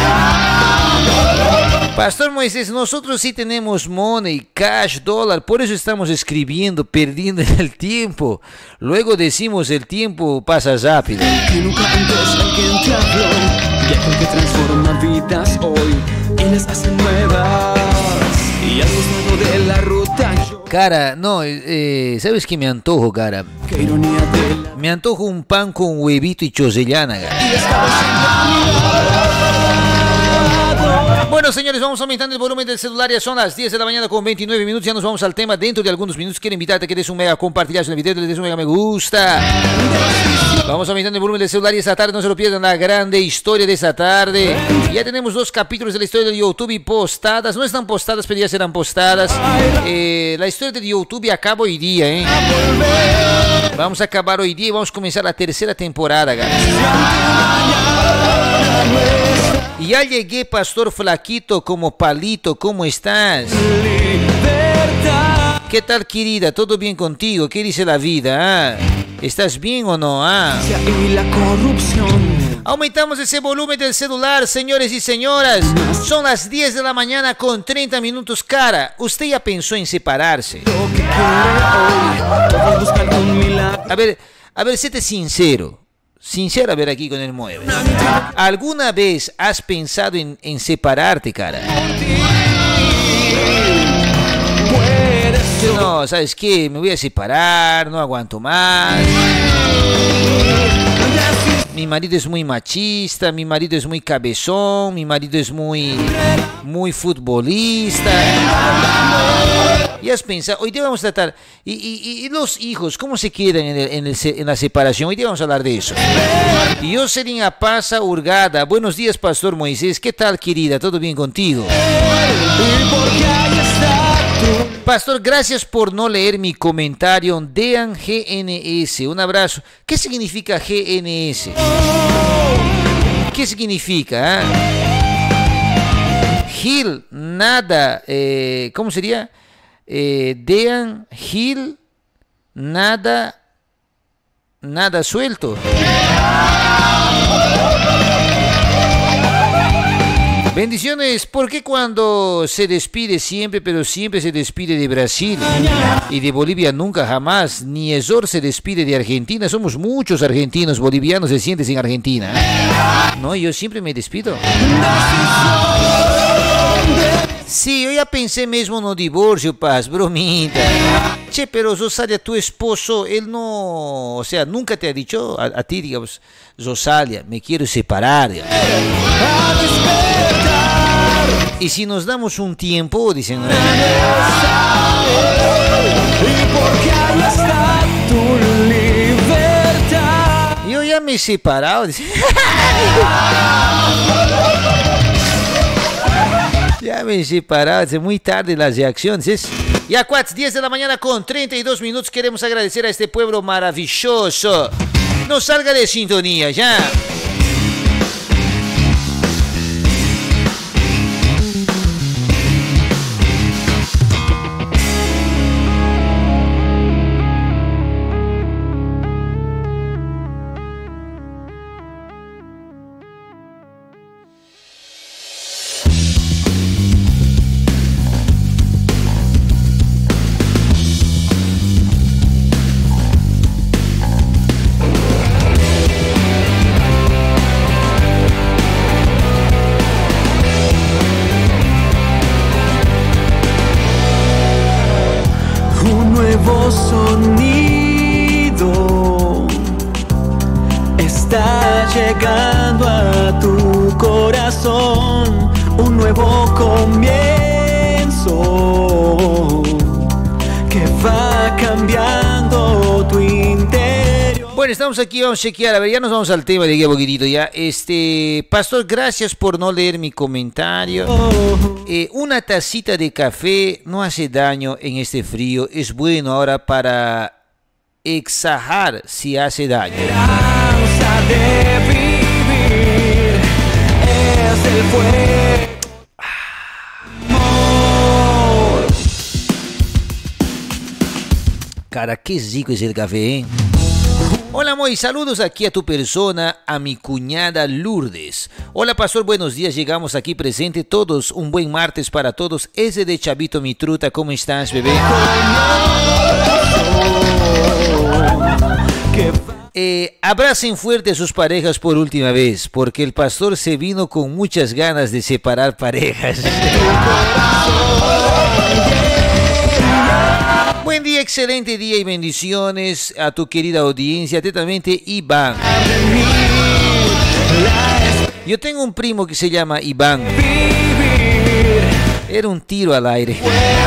Pastor Moisés, nosotros sí tenemos money, cash, dólar, por eso estamos escribiendo, perdiendo el tiempo. Luego decimos el tiempo pasa rápido. Que nunca antes alguien te habló de algo que transforma vidas hoy y las hace nuevas. Y al costado de la ruta yo... Cara, no, eh, ¿sabes qué me antojo, cara? Qué ironía de la... Me antojo un pan con huevito y chorrellana, cara. Y estaba siempre a mi lado. Bueno, señores, vamos aumentando el volumen del celular. Ya son las diez de la mañana con veintinueve minutos. Ya nos vamos al tema. Dentro de algunos minutos quiero invitarte a que des un mega compartir en el video, le des un mega me gusta. Vamos aumentando el volumen del celular y esta tarde no se lo pierdan la grande historia de esta tarde. Ya tenemos dos capítulos de la historia de YouTube y postadas. No están postadas, pero ya serán postadas. Eh, la historia de YouTube acaba hoy día, ¿eh? Vamos a acabar hoy día y vamos a comenzar la tercera temporada, cara. Y ya llegué, Pastor Flaquito, como palito, ¿cómo estás? Libertad. ¿Qué tal, querida? ¿Todo bien contigo? ¿Qué dice la vida? Ah? ¿Estás bien o no? Ah? Y la corrupción. Aumentamos ese volumen del celular, señores y señoras. Son las diez de la mañana con treinta minutos, cara. ¿Usted ya pensó en separarse? Lo que quiere hoy, todos buscan un milagro. A ver, a ver, séte sincero. Sincero, a ver aquí con el mueve. ¿Alguna vez has pensado en, en separarte, cara? Yo no, ¿sabes qué? Me voy a separar, no aguanto más. Mi marido es muy machista, mi marido es muy cabezón, mi marido es muy, muy futbolista. Y has pensado, hoy día vamos a tratar, y, y, y los hijos, ¿cómo se quedan en, el, en, el, en la separación? Hoy día vamos a hablar de eso. Y yo, Selina Paza Hurgada, buenos días, Pastor Moisés, ¿qué tal, querida? ¿Todo bien contigo? Pastor, gracias por no leer mi comentario. Dean G N S, un abrazo. ¿Qué significa G N S? ¿Qué significa? ¿Eh? Gil, nada, eh, ¿cómo sería? Eh, Dean, Gil, nada, nada suelto. Bendiciones, ¿por qué cuando se despide siempre, pero siempre se despide de Brasil y de Bolivia nunca jamás? Ni Ezor se despide de Argentina, somos muchos argentinos, bolivianos se sienten en Argentina. No, yo siempre me despido. Sí, yo ya pensé mesmo no divorcio, Paz, bromita. Che, pero Rosalia, tu esposo, él no, o sea, nunca te ha dicho a, a ti, digamos, Rosalia, me quiero separar, digamos. Y si nos damos un tiempo, dicen, ¿no? Yo ya me he separado, dicen. Ya me he separado, es muy tarde las reacciones. ¿Es? Ya cuatro, diez de la mañana con treinta y dos minutos. Queremos agradecer a este pueblo maravilloso. No salga de sintonía, ya. Sonido está llegando a tu corazón, un nuevo comienzo que va cambiando tu interior. Bueno, estamos aquí, vamos a chequear, a ver, ya nos vamos al tema de aquí a poquitito ya. Este, pastor, gracias por no leer mi comentario. Eh, una tacita de café no hace daño en este frío, es bueno ahora para exagerar si hace daño. Esperanza de vivir es el fuego. Amor. Cara, qué rico es el café, ¿eh? Hola, Moy, saludos aquí a tu persona, a mi cuñada Lourdes. Hola, pastor, buenos días, llegamos aquí presente todos, un buen martes para todos. Ese de Chavito mi truta, ¿cómo estás, bebé? Eh, abracen fuerte a sus parejas por última vez, porque el pastor se vino con muchas ganas de separar parejas. Buen día, excelente día y bendiciones a tu querida audiencia, atentamente Iván. Yo tengo un primo que se llama Iván. Era un tiro al aire.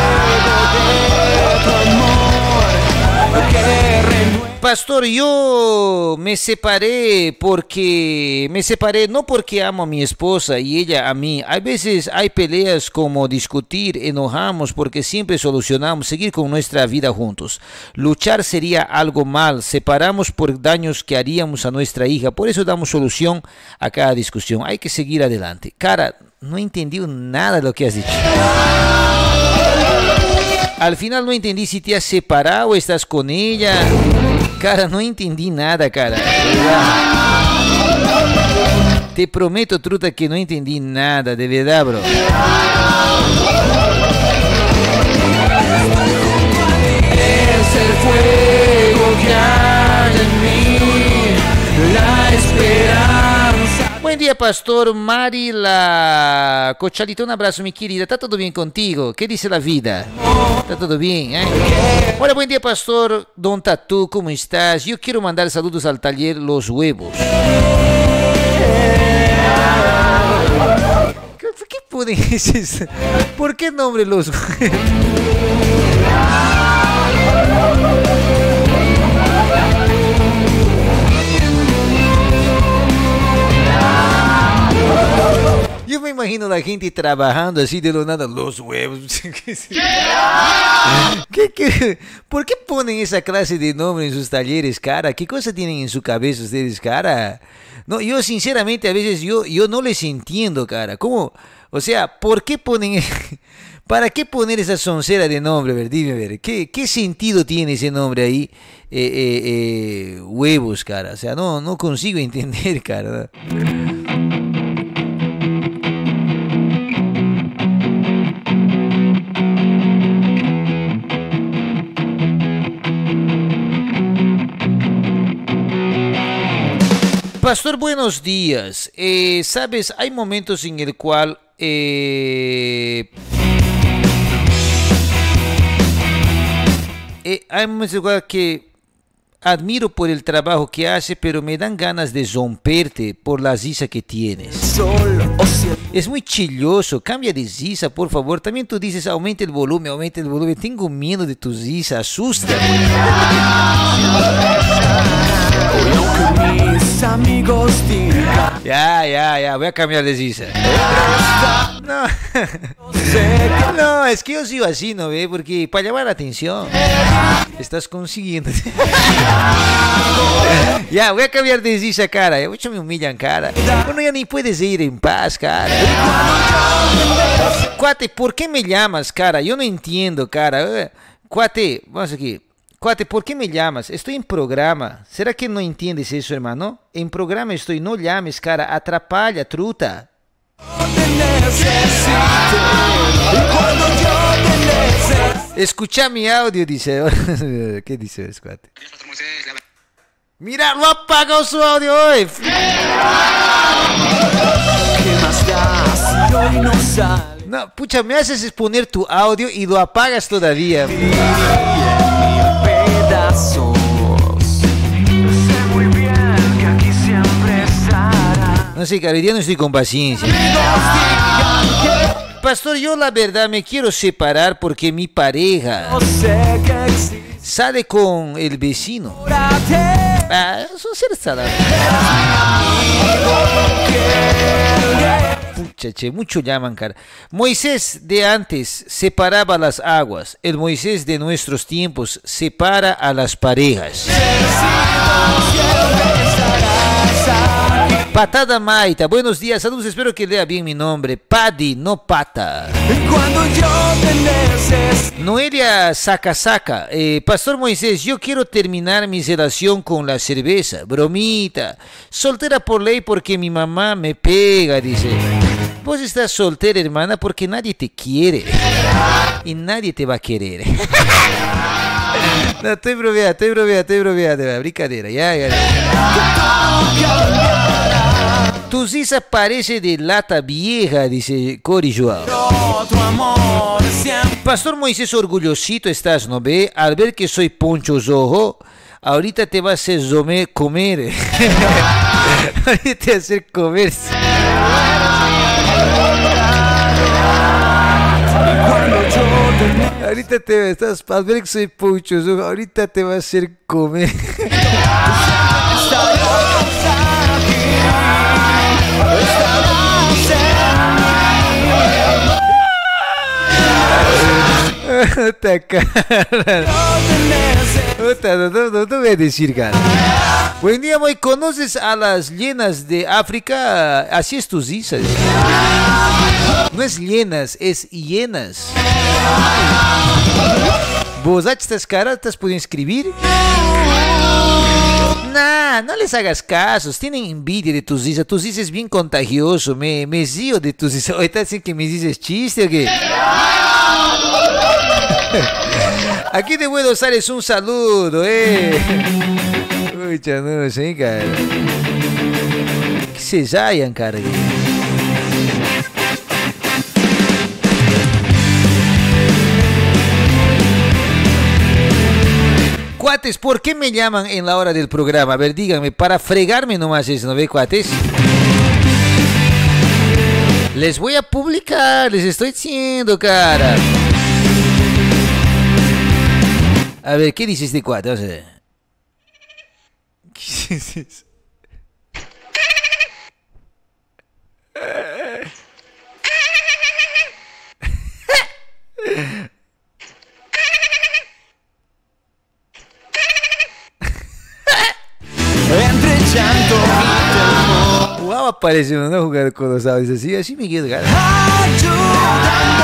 Pastor, yo me separé porque me separé no porque amo a mi esposa y ella a mí. Hay veces hay peleas como discutir, enojamos porque siempre solucionamos, seguir con nuestra vida juntos. Luchar sería algo mal, separamos por daños que haríamos a nuestra hija, por eso damos solución a cada discusión. Hay que seguir adelante. Cara, no entendí nada de lo que has dicho. Al final no entendí si te has separado o estás con ella. Cara, no entendí nada, cara. Te prometo, truta, que no entendí nada, de verdad, bro. Es el fuego que hay en mí, la esperanza. Buen día, pastor. Mari la Cochalita, un abrazo, mi querida. ¿Está todo bien contigo? ¿Qué dice la vida? ¿Está todo bien? ¿Eh? Hola, buen día, pastor. Don Tatú, ¿cómo estás? Yo quiero mandar saludos al taller Los Huevos. ¿Por qué ponen ese? ¿Por qué nombre Los Huevos? Yo me imagino la gente trabajando así de lo nada, Los Huevos. ¿Qué, qué? ¿Por qué ponen esa clase de nombre en sus talleres, cara? ¿Qué cosa tienen en su cabeza ustedes, cara? No, yo sinceramente a veces yo, yo no les entiendo, cara. ¿Cómo? O sea, ¿por qué ponen... ¿Para qué poner esa soncera de nombre? A ver, dime, a ver, ¿qué, qué sentido tiene ese nombre ahí? Eh, eh, eh, huevos, cara. O sea, no, no consigo entender, cara. Pastor, buenos días. Eh, Sabes, hay momentos en el cual eh, eh, hay momentos en el cual que admiro por el trabajo que hace, pero me dan ganas de romperte por la risa que tienes. Solo, o sea, es muy chilloso, cambia de risa, por favor. También tú dices, aumenta el volumen, aumenta el volumen. Tengo miedo de tu risa, asusta. mis amigos digan. Ya, ya, ya, voy a cambiar de risa. No, no, es que yo sigo así, ¿no ve? Porque para llamar la atención, estás consiguiendo. Ya, voy a cambiar de risa, cara. Mucho me humillan, cara. Bueno, ya ni puedes ir en paz, cara. Cuate, ¿por qué me llamas, cara? Yo no entiendo, cara. Cuate, vamos aquí. Cuate, ¿por qué me llamas? Estoy en programa. ¿Será que no entiendes eso, hermano? En programa estoy, no llames, cara. Atrapalha, truta. Escucha mi audio, dice. ¿Qué dice, cuate? Mira, lo apagó su audio hoy. ¿Qué más da si hoy no sale? No, pucha, me haces exponer tu audio y lo apagas todavía. Pedazos. Sé muy bien que aquí siempre estará. No sé, cara, hoy día no estoy con paciencia. Pastor, yo la verdad me quiero separar porque mi pareja No sé que existe. sale con el vecino. Ahora te Ah, son seres salados. Pucha, che, mucho llaman, cara. Moisés de antes separaba las aguas. El Moisés de nuestros tiempos separa a las parejas. Patada Maita, buenos días, saludos, espero que lea bien mi nombre. Paddy, no Pata. Cuando yo te necesito. Noelia Saca Saca, eh, Pastor Moisés, yo quiero terminar mi relación con la cerveza. Bromita, soltera por ley porque mi mamá me pega, dice. Vos estás soltera, hermana, porque nadie te quiere. Y nadie te va a querer. No, estoy bromeando, estoy bromeando, estoy bromeando, brincadeira, ya, ya, ya. Tu sisa parece de lata vieja, dice Cori Joao. Pastor Moisés, orgullosito estás, ¿no ve? Al ver que soy Poncho Zojo, ahorita te vas a hacer zomer, comer. Ahorita te vas a hacer comer. Ahorita te estás, al ver que soy Poncho Zojo, ahorita te vas a hacer comer. Otra cara. Otra, no, no, no, no voy a decir, cara. Buen día, Moy. ¿Conoces a las llenas de África? Así es tu zisa. No es llenas, es hienas. ¿Vos estas caras estás pudiendo escribir? Nah, no les hagas casos, tienen envidia de tus zisa. Tu zisa es bien contagioso, me, me zío de tus zisa. Ahorita dicen que me dices chiste o qué. Aquí de Buenos Aires un saludo, eh. Uy, no sé, cara. Que se vayan, cara. Cuates, ¿por qué me llaman en la hora del programa? A ver, díganme, para fregarme nomás eso, ¿no ve, cuates? Les voy a publicar, les estoy diciendo, cara. A ver, ¿qué dice este cuate? Vamos a ver. ¿Qué es eso? Entre llanto y temor. Wow, aparece no jugar con los audios así, así me quedo, cara. Ayúdame,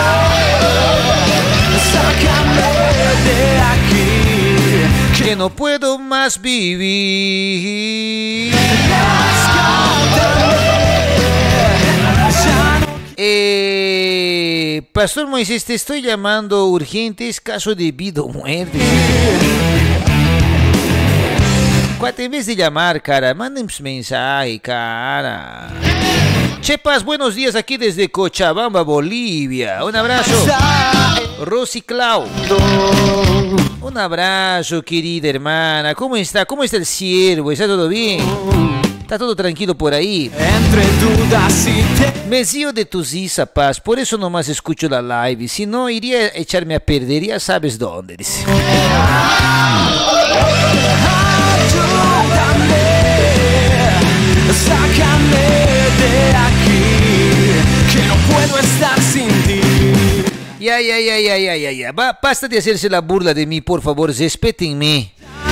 sácame de aquí. Que no puedo más vivir. Eh, Pastor Moisés, te estoy llamando urgente, es caso de vida o muerte. Cuate, en vez de llamar, cara, manden mensaje, cara. Chepas, buenos días aquí desde Cochabamba, Bolivia. Un abrazo. Rosy Clau. Un abrazo, querida hermana. ¿Cómo está? ¿Cómo está el siervo? ¿Está todo bien? ¿Está todo tranquilo por ahí? Entre dudas y te... Me zío de tus Isa Paz, por eso nomás escucho la live. Si no, iría a echarme a perder, ya sabes dónde. Dice. Sácame de aquí, que no puedo estar sin ti. Ya, ya, ya, ya, ya, ya, ya. Va, basta de hacerse la burla de mí, por favor, respétenme.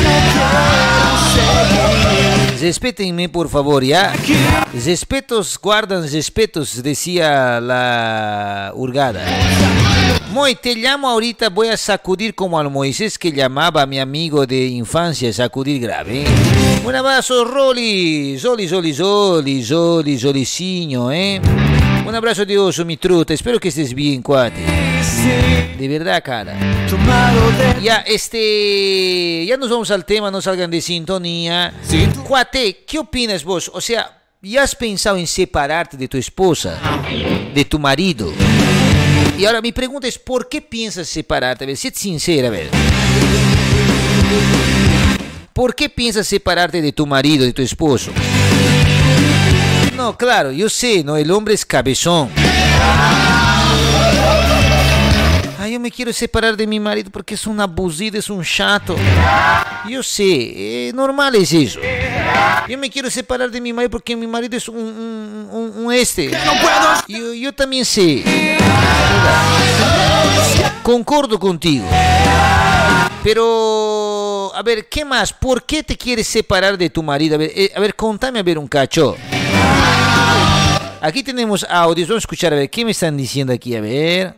Respétenme, por favor, ya. Respetos guardan respetos, decía la hurgada. Moy, te llamo ahorita, voy a sacudir como al Moisés que llamaba a mi amigo de infancia, sacudir grave. Un abrazo, Rolly, Zoli, Zoli, Zoli, Zoli, Zoliciño, eh. Un abrazo de oso, mi truta, espero que estés bien, cuate. De verdad, cara. Ya, este, ya nos vamos al tema, no salgan de sintonía. Cuate, ¿qué opinas vos? O sea, ¿ya has pensado en separarte de tu esposa, de tu marido? Y ahora mi pregunta es, ¿por qué piensas separarte? A ver, sé sincera, a ver. ¿Por qué piensas separarte de tu marido, de tu esposo? No, claro, yo sé, ¿no? El hombre es cabezón. Ay, yo me quiero separar de mi marido porque es un abusivo, es un chato. Yo sé, eh, normal es eso. Yo me quiero separar de mi marido porque mi marido es un, un, un, un este. Yo, yo también sé. Concordo contigo. Pero, a ver, ¿qué más? ¿Por qué te quieres separar de tu marido? A ver, eh, a ver, contame a ver un cacho. Aquí tenemos audios, vamos a escuchar a ver, ¿qué me están diciendo aquí? A ver.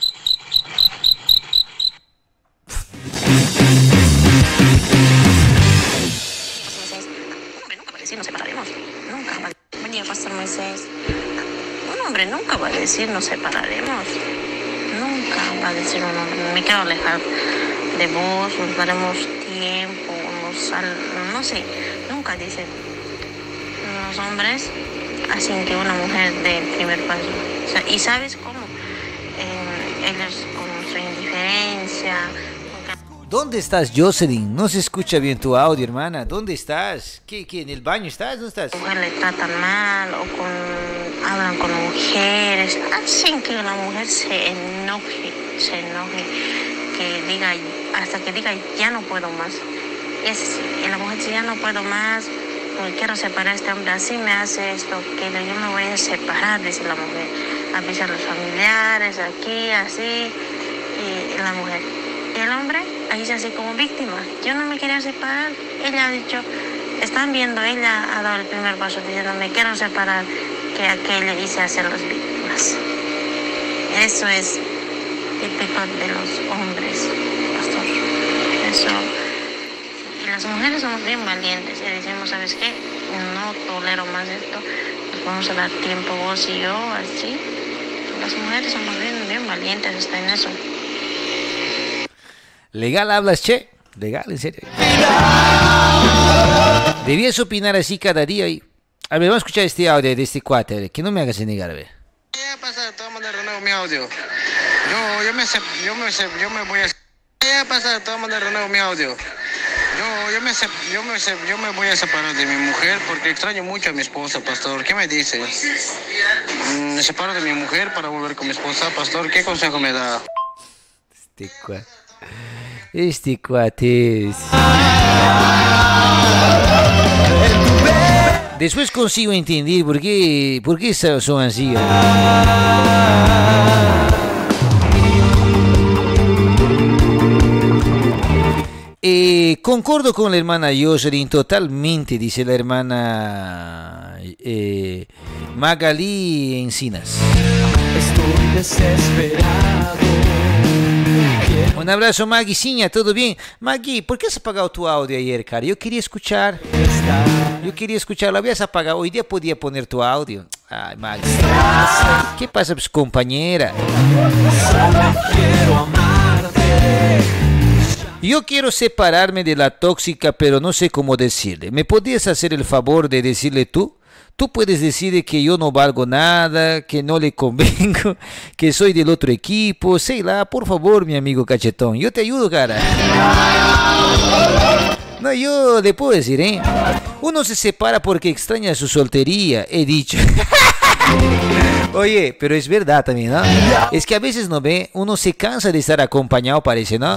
Nos separaremos. Nunca va a decir, Pastor Moisés. Un hombre nunca va a decir nos separaremos. Nunca va a decir un hombre, me quiero alejar de vos, nos daremos tiempo, nos al, no sé, nunca dicen. Los hombres hacen que una mujer dé el primer paso. O sea, ¿y sabes cómo? Eh, ellos con su indiferencia. ¿Dónde estás, Jocelyn? No se escucha bien tu audio, hermana. ¿Dónde estás? ¿Qué, qué, en el baño estás? ¿Dónde estás? Mujer le tratan mal o con, hablan con mujeres, hacen que una mujer se enoje, se enoje, que diga, hasta que diga ya no puedo más. Es así, y la mujer dice ya no puedo más, porque quiero separar a este hombre, así me hace esto, que yo me voy a separar, dice la mujer. Avisa a los familiares, aquí, así, y la mujer. Y el hombre ahí se hace como víctima. Yo no me quería separar. Ella ha dicho, están viendo, ella ha dado el primer paso diciendo, me quiero separar, que aquel le dice hacer las víctimas. Eso es típico de los hombres, pastor. Eso. Y las mujeres somos bien valientes y decimos, ¿sabes qué? No tolero más esto. Nos vamos a dar tiempo vos y yo, así. Las mujeres somos bien, bien valientes hasta en eso. Legal hablas, che. Legal, en serio. Debías opinar así cada día. Y... A ver, vamos a escuchar este audio de este cuate. A ver, que no me hagas negar, a ver. Ya pasa, de todas maneras, renuevo mi audio. Yo, yo, me, yo, me, yo me voy a... Ya pasa, de todas maneras, renuevo mi audio. Yo, yo, me, yo, me, yo me voy a separar de mi mujer porque extraño mucho a mi esposa, pastor. ¿Qué me dice? Mm, me separo de mi mujer para volver con mi esposa, pastor. ¿Qué consejo me da? Este cuate. Este cuate es... Después consigo entender por qué, por qué son así. Eh, concordo con la hermana Jocelyn totalmente, dice la hermana eh, Magali Encinas. Estoy desesperado. Un abrazo, Maggie. Ciña, ¿todo bien? Maggie, ¿por qué has apagado tu audio ayer, cara? Yo quería escuchar. Yo quería escuchar. Lo habías apagado. Hoy día podía poner tu audio. Ay, Maggie. ¿Qué pasa, pues, compañera? Yo quiero separarme de la tóxica, pero no sé cómo decirle. ¿Me podrías hacer el favor de decirle tú? Tú puedes decir que yo no valgo nada, que no le convengo, que soy del otro equipo. Sei lá, por favor, mi amigo cachetón. Yo te ayudo, cara. No, yo le puedo decir, ¿eh? Uno se separa porque extraña su soltería, he dicho. Oye, pero es verdad también, ¿no? Es que a veces, ¿no ve? Uno se cansa de estar acompañado, parece, ¿no?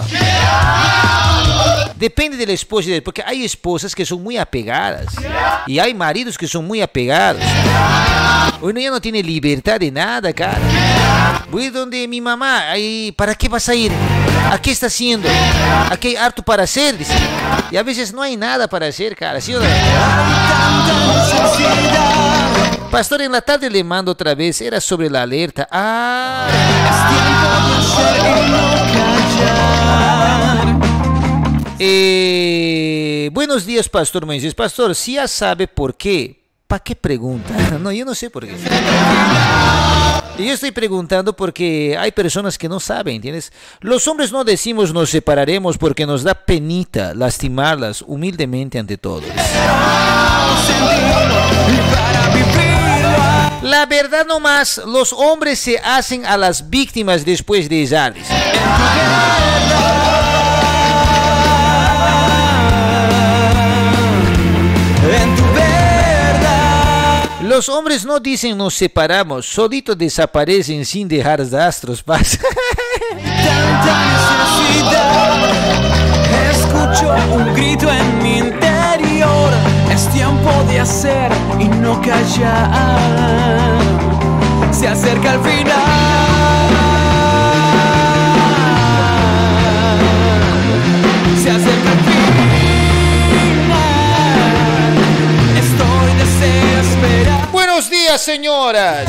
Depende de la esposa, porque hay esposas que son muy apegadas y hay maridos que son muy apegados. Uno ya no tiene libertad de nada, cara. Voy donde mi mamá, ahí, ¿para qué vas a ir? ¿A qué está haciendo? Aquí hay harto para hacer, dice. Y a veces no hay nada para hacer, cara. ¿Sí o no? Pastor, en la tarde le mando otra vez, era sobre la alerta. Ah. Eh, buenos días, Pastor Moisés. Pastor, si ya sabe por qué, ¿para qué pregunta? No, yo no sé por qué. Yo estoy preguntando porque hay personas que no saben, ¿entiendes? Los hombres no decimos nos separaremos porque nos da penita lastimarlas humildemente ante todos. La verdad nomás, los hombres se hacen a las víctimas después de ellas. Los hombres no dicen nos separamos, solito desaparecen sin dejar rastros. Pasa. Tanta necesidad, escucho un grito en mi interior. Es tiempo de hacer y no callar. Se acerca el final. Se acerca el final. Estoy desesperado. Buenos días, señoras.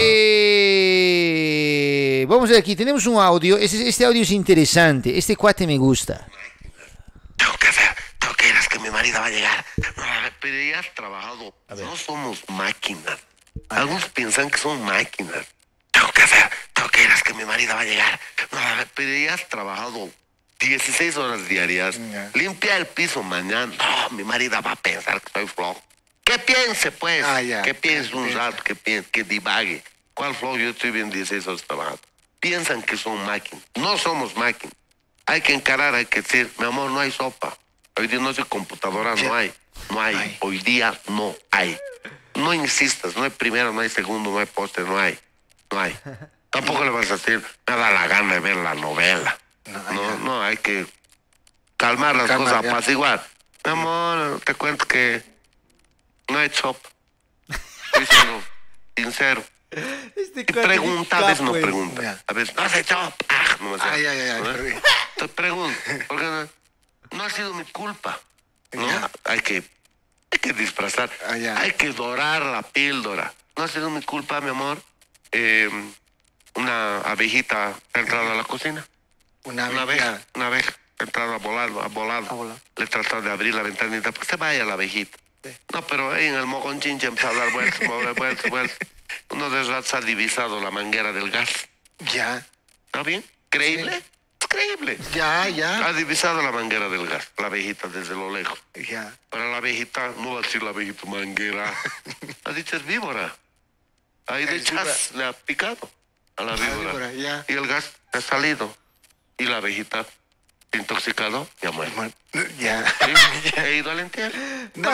Eh, vamos a ver aquí, tenemos un audio. Este, este audio es interesante. Este cuate me gusta. Tengo que hacer, tengo que ir, es que mi marido va a llegar. No, pero ya has trabajado. No somos máquinas. Algunos piensan que son máquinas. Tengo que hacer, tengo que ir, es que mi marido va a llegar. No, pero ya has trabajado dieciséis horas diarias. Yeah. Limpia el piso mañana. No, mi marido va a pensar que soy flojo. Que piense, pues. Ah, yeah. Que piense un rato, que piense, que divague. ¿Cuál flojo? Yo estoy bien dieciséis horas trabajando. Piensan que son máquinas. No somos máquinas. Hay que encarar, hay que decir, mi amor, no hay sopa. Hoy día no hay computadora, no hay. No hay. Ay. Hoy día no hay. No insistas, no hay primero, no hay segundo, no hay postre, no hay. No hay. Tampoco le vas a decir, me da la gana de ver la novela. No, no, no, hay que calmar las Calma, cosas, ya. apaciguar. Mi amor, te cuento que no hay sopa. Estoy siendo sincero. Este y pregunta, a veces no pregunta. Ya. A veces, no has hecho. Ah, no me sé. Ay, ay, ay, ay, te pregunto, porque no, no ha sido mi culpa. ¿No? Hay que, hay que disfrazar. Ay, hay que dorar la píldora. No ha sido mi culpa, mi amor. Eh, una abejita ha entrado a la cocina. Una, una abeja. Una abeja ha entrado a volar, ha volado. A volar. Le he tratado de abrir la ventanita. Pues se vaya la abejita. Sí. No, pero ahí en el mogonchinche empezó a dar vueltas, vueltas, vueltas. Uno de esos ha divisado la manguera del gas. Ya. ¿Está bien? ¿Creíble? Sí. Es creíble. Ya, ya. Ha divisado la manguera del gas, la abejita desde lo lejos. Ya. Para la abejita, no va a decir la abejita manguera. Ha dicho es víbora. Ahí de chas le ha picado a la víbora. víbora ya. Y el gas ha salido. Y la abejita intoxicado y ha muerto. Ya. ¿Sí? He ido al entierro. No.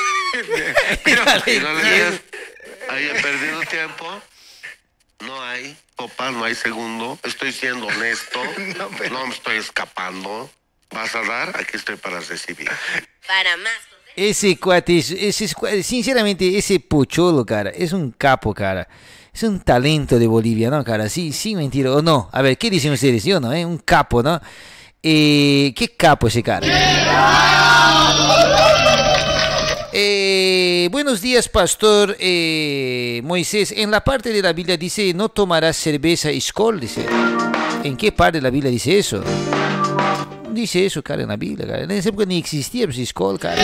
He ido al entierro. Ahí he perdido tiempo. No hay sopa, no hay segundo. Estoy siendo honesto. No, pero... no me estoy escapando. ¿Vas a dar? Aquí estoy para recibir. Para más. Ese cuate, ese, sinceramente, ese pocholo, cara, es un capo, cara. Es un talento de Bolivia, ¿no, cara? Sí, sí, mentira, o no. A ver, ¿qué dicen ustedes? Yo no, ¿eh? Un capo, ¿no? Eh, ¿Qué capo ese cara? Eh, buenos días, pastor eh, Moisés. En la parte de la Biblia dice, no tomarás cerveza y Skol, dice. ¿En qué parte de la Biblia dice eso? Dice eso, cara, en la Biblia, cara. En esa época ni existía pues, Skol, cara.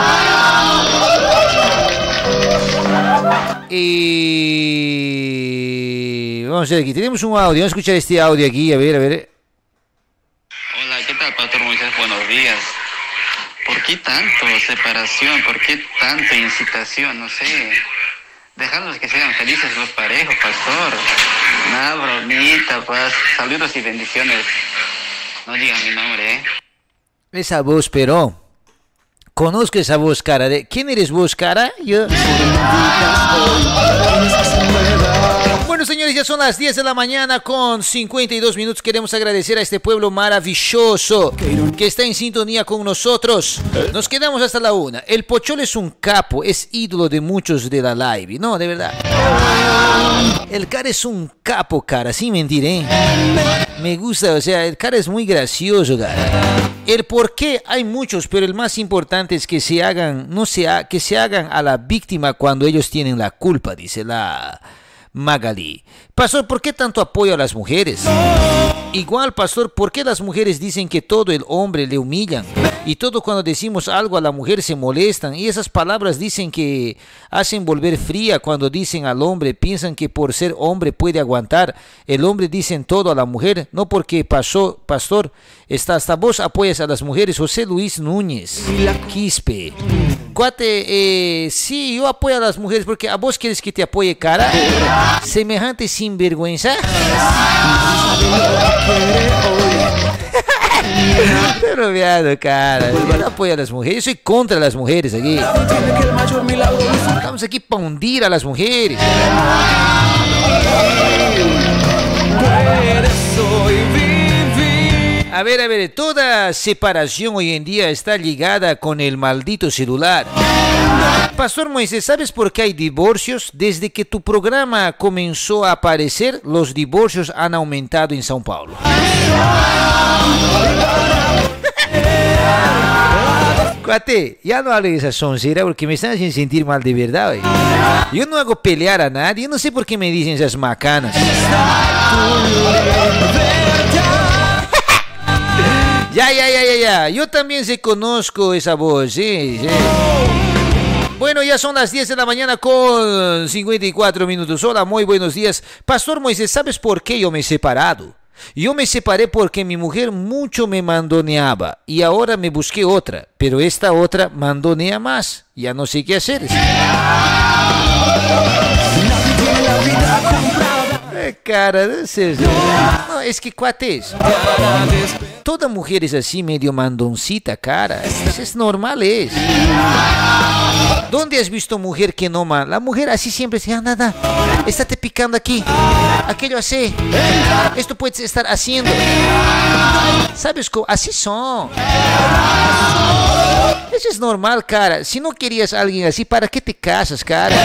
Y... vamos a ver aquí, tenemos un audio. Vamos a escuchar este audio aquí, a ver, a ver. Hola, ¿qué tal, pastor Moisés? Buenos días. ¿Por qué tanto separación? ¿Por qué tanto incitación? No sé. Dejándolos que sean felices los parejos, pastor. Una bromita, pues. Saludos y bendiciones. No digan mi nombre, ¿eh? Esa voz, pero... conozco esa voz, cara. De... ¿quién eres vos, cara? Yo... Bueno, señores, ya son las diez de la mañana con cincuenta y dos minutos. Queremos agradecer a este pueblo maravilloso que está en sintonía con nosotros. Nos quedamos hasta la una. El Pocholo es un capo, es ídolo de muchos de la live. No, de verdad. El cara es un capo, cara, sin mentir, ¿eh? Me gusta, o sea, el cara es muy gracioso, cara. El por qué hay muchos, pero el más importante es que se hagan, no se ha, que se hagan a la víctima cuando ellos tienen la culpa, dice la Magali. Pastor, ¿por qué tanto apoyo a las mujeres? Igual, pastor, ¿por qué las mujeres dicen que todo el hombre le humillan? Y todo cuando decimos algo a la mujer se molestan. Y esas palabras dicen que hacen volver fría cuando dicen al hombre. Piensan que por ser hombre puede aguantar. El hombre dicen todo a la mujer. No porque pasó, pastor, está, hasta vos apoyas a las mujeres. José Luis Núñez, Quispe. Cuate, eh, sí, yo apoyo a las mujeres porque a vos quieres que te apoye, cara. Semejante sinvergüenza. De Estoy bromeando, cara. Yo no apoyo a las mujeres. Yo soy contra las mujeres aquí. Estamos aquí para hundir a las mujeres. A ver, a ver, toda separación hoy en día está ligada con el maldito celular. Pastor Moisés, ¿sabes por qué hay divorcios? Desde que tu programa comenzó a aparecer, los divorcios han aumentado en São Paulo. Cuate, ya no hable de esa soncera porque me están haciendo sentir mal de verdad, wey. Yo no hago pelear a nadie, yo no sé por qué me dicen esas macanas. Ya, ya, ya, ya, ya. Yo también se conozco esa voz, sí, sí. Bueno, ya son las diez de la mañana con cincuenta y cuatro minutos. Hola, muy buenos días. Pastor Moisés, ¿sabes por qué yo me he separado? Yo me separé porque mi mujer mucho me mandoneaba y ahora me busqué otra, pero esta otra mandonea más. Ya no sé qué hacer. Eh, cara, no, sé, no, es que cuates, toda mujer es así medio mandoncita, cara. Eso es normal, es. ¿Dónde has visto mujer que no man? La mujer así siempre dice, ah, nada, estate picando aquí, aquello así, esto puedes estar haciendo. ¿Sabes cómo? Así son. Eso es normal, cara. Si no querías a alguien así, ¿para qué te casas, cara?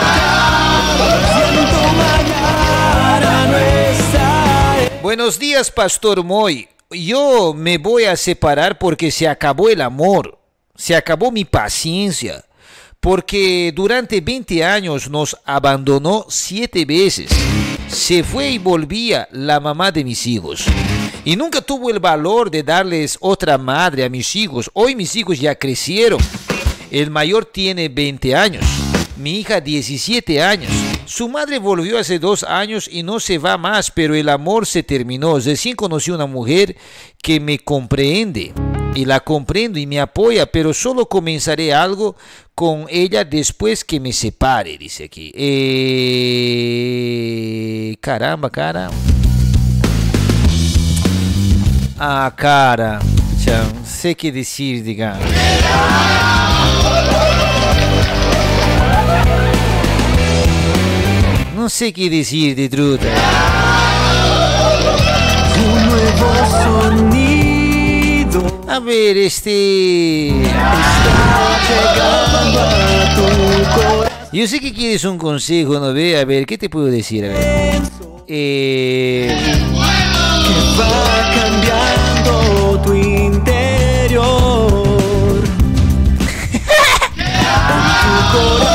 Buenos días, Pastor Moy. Yo me voy a separar porque se acabó el amor, se acabó mi paciencia, porque durante veinte años nos abandonó siete veces. Se fue y volvía la mamá de mis hijos. Y nunca tuvo el valor de darles otra madre a mis hijos. Hoy mis hijos ya crecieron. El mayor tiene veinte años, mi hija diecisiete años. Su madre volvió hace dos años y no se va más, pero el amor se terminó. Recién conocí una mujer que me comprende y la comprendo y me apoya, pero solo comenzaré algo con ella después que me separe, dice aquí. Eh... Caramba, cara. Ah, cara. Ya, sé qué decir, digamos. No sé qué decir de truta. Un nuevo sonido. A ver, este... Yo sé que quieres un consejo, ¿no ve? A ver, ¿qué te puedo decir? A ver. Eh... Que va cambiando tu interior. En tu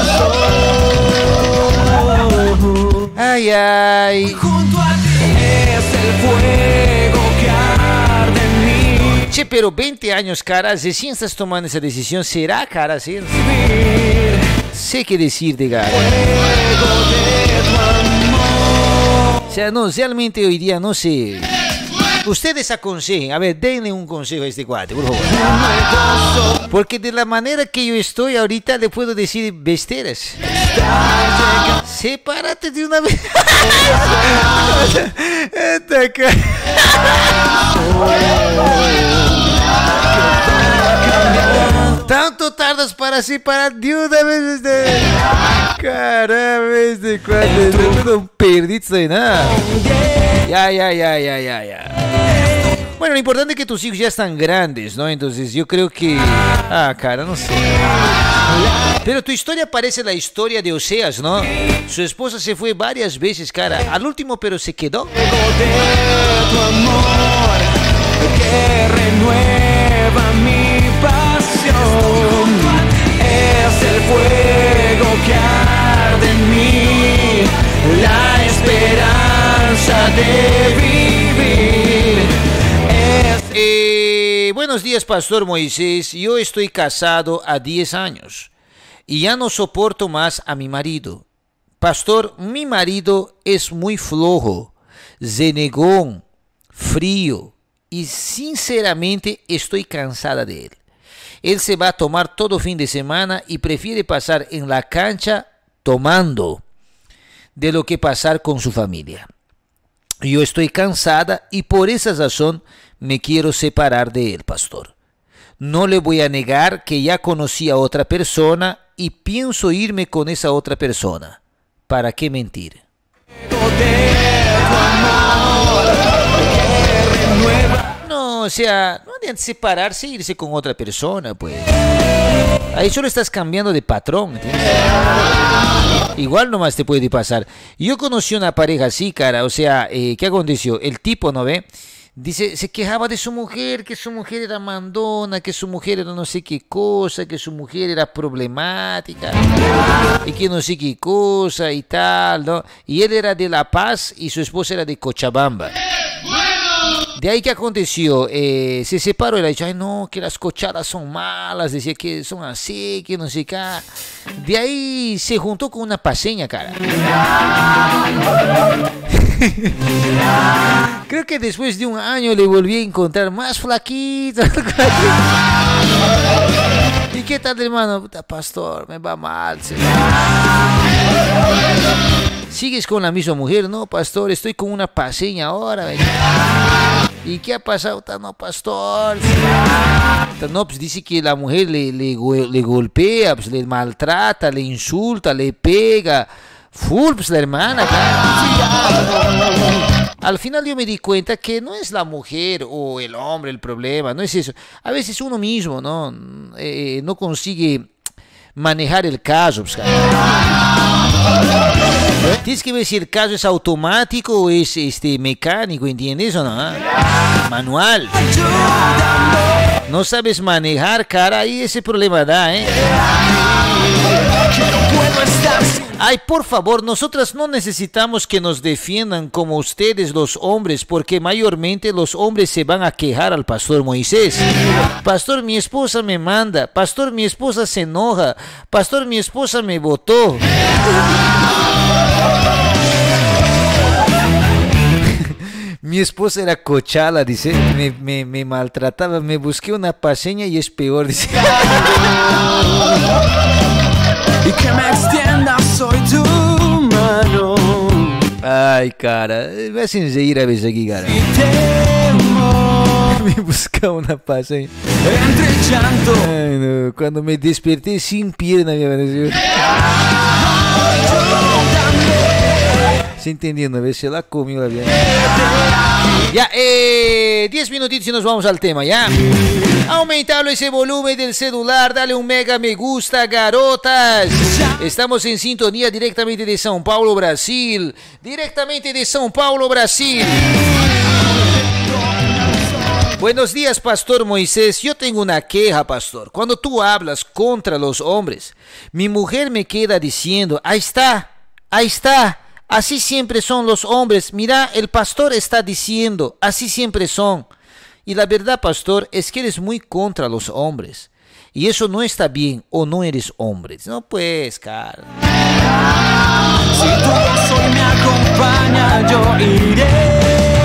corazón. Ay, ay. Junto a ti es el fuego que arde en mí. Che, pero veinte años, cara, recién estás tomando esa decisión. ¿Será, cara? ¿Sí? Sé qué decir de cara. O sea, no, realmente hoy día no sé. Ustedes aconsejen, a ver, denle un consejo a este cuate, por favor. Porque de la manera que yo estoy ahorita le puedo decir besteras. Sepárate de una vez. Esta cara. Tanto tardas para separar de una vez. Este... Caramba, este cuate. No un perdido de nada. Ya, ya, ya, ya, ya, ya. Bueno, lo importante es que tus hijos ya están grandes, ¿no? Entonces yo creo que... Ah, cara, no sé. Pero tu historia parece la historia de Oseas, ¿no? Su esposa se fue varias veces, cara. Al último, pero se quedó. De tu amor que renueva mi pasión. Es el fuego que arde en mí. La esperanza de vivir. Eh, buenos días, Pastor Moisés. Yo estoy casado a diez años y ya no soporto más a mi marido. Pastor, mi marido es muy flojo, renegón, frío y sinceramente estoy cansada de él. Él se va a tomar todo fin de semana y prefiere pasar en la cancha tomando de lo que pasar con su familia. Yo estoy cansada y por esa razón me quiero separar de él, pastor. No le voy a negar que ya conocí a otra persona y pienso irme con esa otra persona. ¿Para qué mentir? No, o sea, no hay de separarse e irse con otra persona, pues. Ahí solo estás cambiando de patrón, ¿entiendes? Igual nomás te puede pasar. Yo conocí una pareja así, cara, o sea, eh, ¿qué aconteció? El tipo, ¿no ve? Dice, se quejaba de su mujer, que su mujer era mandona, que su mujer era no sé qué cosa, que su mujer era problemática, y que no sé qué cosa y tal, ¿no? Y él era de La Paz y su esposa era de Cochabamba. De ahí, ¿qué aconteció? Eh, se separó y le ha dicho, ay no, que las cochadas son malas, decía que son así, que no sé qué. De ahí se juntó con una paseña, cara. Creo que después de un año le volví a encontrar más flaquito. ¿Y qué tal, hermano? Puta, pastor, me va mal. ¿Sí? ¿Sigues con la misma mujer? No, pastor, estoy con una paseña ahora. ¿Y qué ha pasado? No, pastor. No, pues dice que la mujer le, le, le golpea, pues le maltrata, le insulta, le pega. Full, pues la hermana. Al final yo me di cuenta que no es la mujer o el hombre el problema, no es eso. A veces uno mismo, ¿no? Eh, no consigue manejar el caso. Pues, tienes que ver si el caso es automático o es este, mecánico, ¿entiendes o no? Manual. No sabes manejar, cara, y ese problema da, ¿eh? Ay, por favor, nosotras no necesitamos que nos defiendan como ustedes los hombres, porque mayormente los hombres se van a quejar al pastor Moisés. Pastor, mi esposa me manda. Pastor, mi esposa se enoja. Pastor, mi esposa me botó. Mi esposa era cochala, dice, me, me, me maltrataba, me busqué una paseña y es peor, dice. Y que me extienda, soy tu mano. Ay, cara, me hacen reír a veces aquí, cara. Y temo. Me buscaba una paseña. Entre llanto. Ay, no, cuando me desperté sin pierna me apareció. ¿Se entendiendo? A ver, se la comió la bien. Ya, eh, diez minutitos y nos vamos al tema, ¿ya? Aumentalo ese volumen del celular, dale un mega me gusta, garotas. Estamos en sintonía directamente de São Paulo, Brasil. Directamente de São Paulo, Brasil. Buenos días, Pastor Moisés. Yo tengo una queja, pastor. Cuando tú hablas contra los hombres, mi mujer me queda diciendo, ahí está, ahí está. Así siempre son los hombres. Mira, el pastor está diciendo, así siempre son. Y la verdad, pastor, es que eres muy contra los hombres. Y eso no está bien, o no eres hombre. No, pues, cara. Si tu voz hoy me acompaña, yo iré.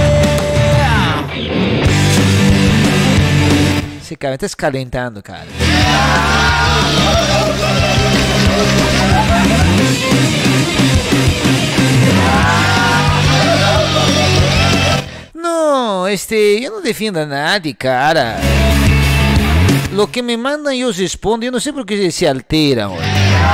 Sí, cara, me estás calentando, cara. No, este, yo no defiendo a nadie, cara. Lo que me mandan yo respondo, yo no sé por qué se altera hoy.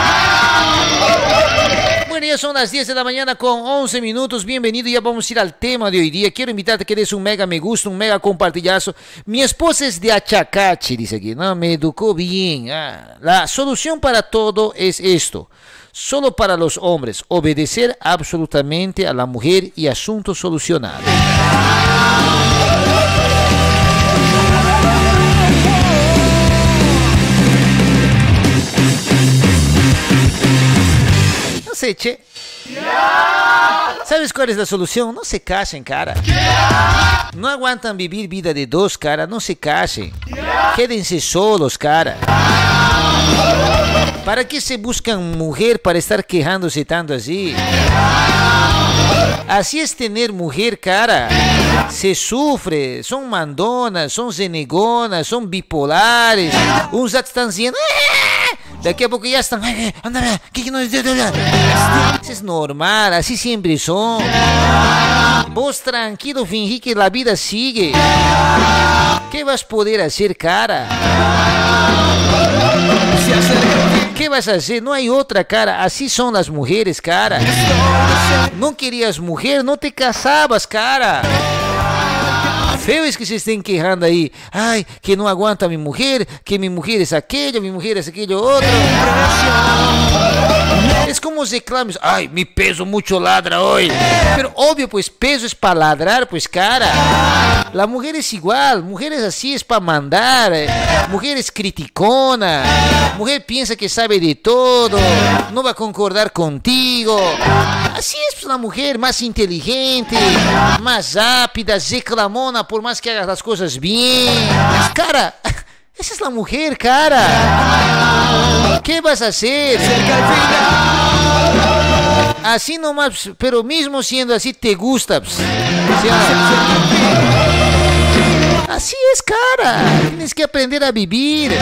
Bueno, ya son las diez de la mañana con once minutos, bienvenido, ya vamos a ir al tema de hoy día. Quiero invitarte a que des un mega me gusta, un mega compartillazo. Mi esposa es de Achacachi, dice aquí, no, me educó bien. Ah, la solución para todo es esto. Solo para los hombres, obedecer absolutamente a la mujer y asunto solucionado. No sé, che. ¿Sabes cuál es la solución? No se casen, cara. No aguantan vivir vida de dos, cara. No se casen. Quédense solos, cara. ¿Para qué se buscan mujer para estar quejándose tanto así? Así es tener mujer, cara. Se sufre, son mandonas, son zenegonas, son bipolares. Uns están diciendo, ¡ah! Daqui a poco ya están, ¡ay, anda, ¿qué no es? Eso es normal, así siempre son. Vos tranquilo, fingí que la vida sigue. ¿Qué vas a poder hacer, cara? ¿Qué vas a hacer? No hay otra, cara. Así son las mujeres, cara. No querías mujer, no te casabas, cara. Feo es que se estén quejando ahí. Ay, que no aguanta a mi mujer, que mi mujer es aquello, mi mujer es aquello otro. Es como reclamos. Ay, mi peso mucho ladra hoy. Pero obvio, pues peso es para ladrar, pues, cara. La mujer es igual. Mujeres así es para mandar. Mujer es criticona. Mujer piensa que sabe de todo. No va a concordar contigo. Así es pues, la mujer, más inteligente, más rápida, reclamona, por más que hagas las cosas bien. Cara, esa es la mujer, cara. ¿Qué vas a hacer? Así nomás, pero mismo siendo así te gusta. Pues. ¿Sí o no? Así es, cara. Tienes que aprender a vivir.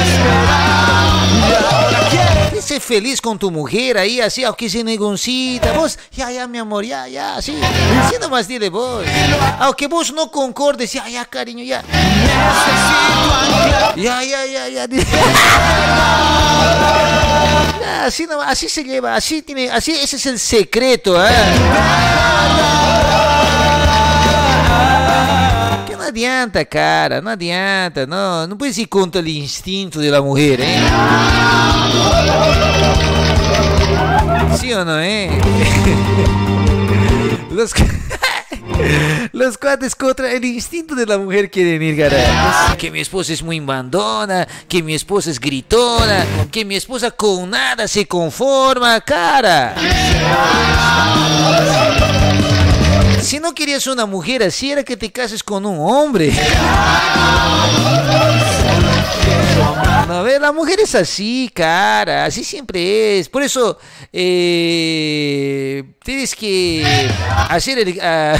Sé feliz con tu mujer ahí, así, aunque se negocita. Vos, ya, ya, mi amor, ya, ya, así. Así nomás dile vos. Aunque vos no concordes, ya, ya, cariño, ya. Ya, ya, ya, ya. Ya, así nomás, así se lleva, así tiene, así, ese es el secreto, ¿eh? Que no adianta, cara, no adianta, no, no puedes ir contra el instinto de la mujer, ¿eh? ¿Sí o no, eh? Los, los cuates contra el instinto de la mujer quieren ir, cara. Que mi esposa es muy mandona, que mi esposa es gritona, que mi esposa con nada se conforma, cara. Si no querías una mujer así, era que te cases con un hombre. No, ve, la mujer es así, cara, así siempre es. Por eso eh, tienes que hacer el... Uh...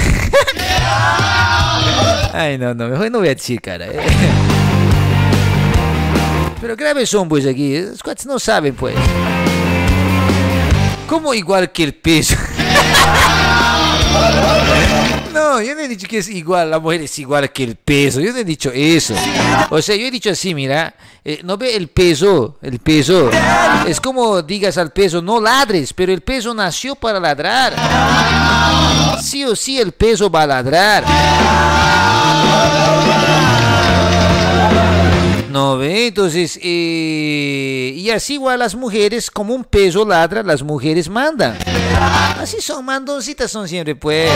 Ay, no, no, mejor no voy a decir, cara. Eh. Pero graves son, pues, aquí. Los cuates no saben, pues. ¿Cómo igual que el peso? No, yo no he dicho que es igual, la mujer es igual que el peso, yo no he dicho eso. O sea, yo he dicho así, mira, eh, no ve el peso, el peso. Es como digas al peso, no ladres, pero el peso nació para ladrar. Sí o sí el peso va a ladrar. No ve, entonces, eh, y así igual las mujeres, como un peso ladra, las mujeres mandan. Así son, mandoncitas son siempre, pues.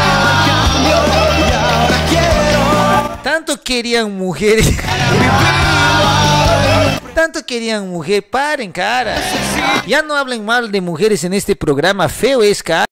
Tanto querían mujeres. Tanto querían mujer, paren, cara. Ya no hablen mal de mujeres en este programa, feo es, cara.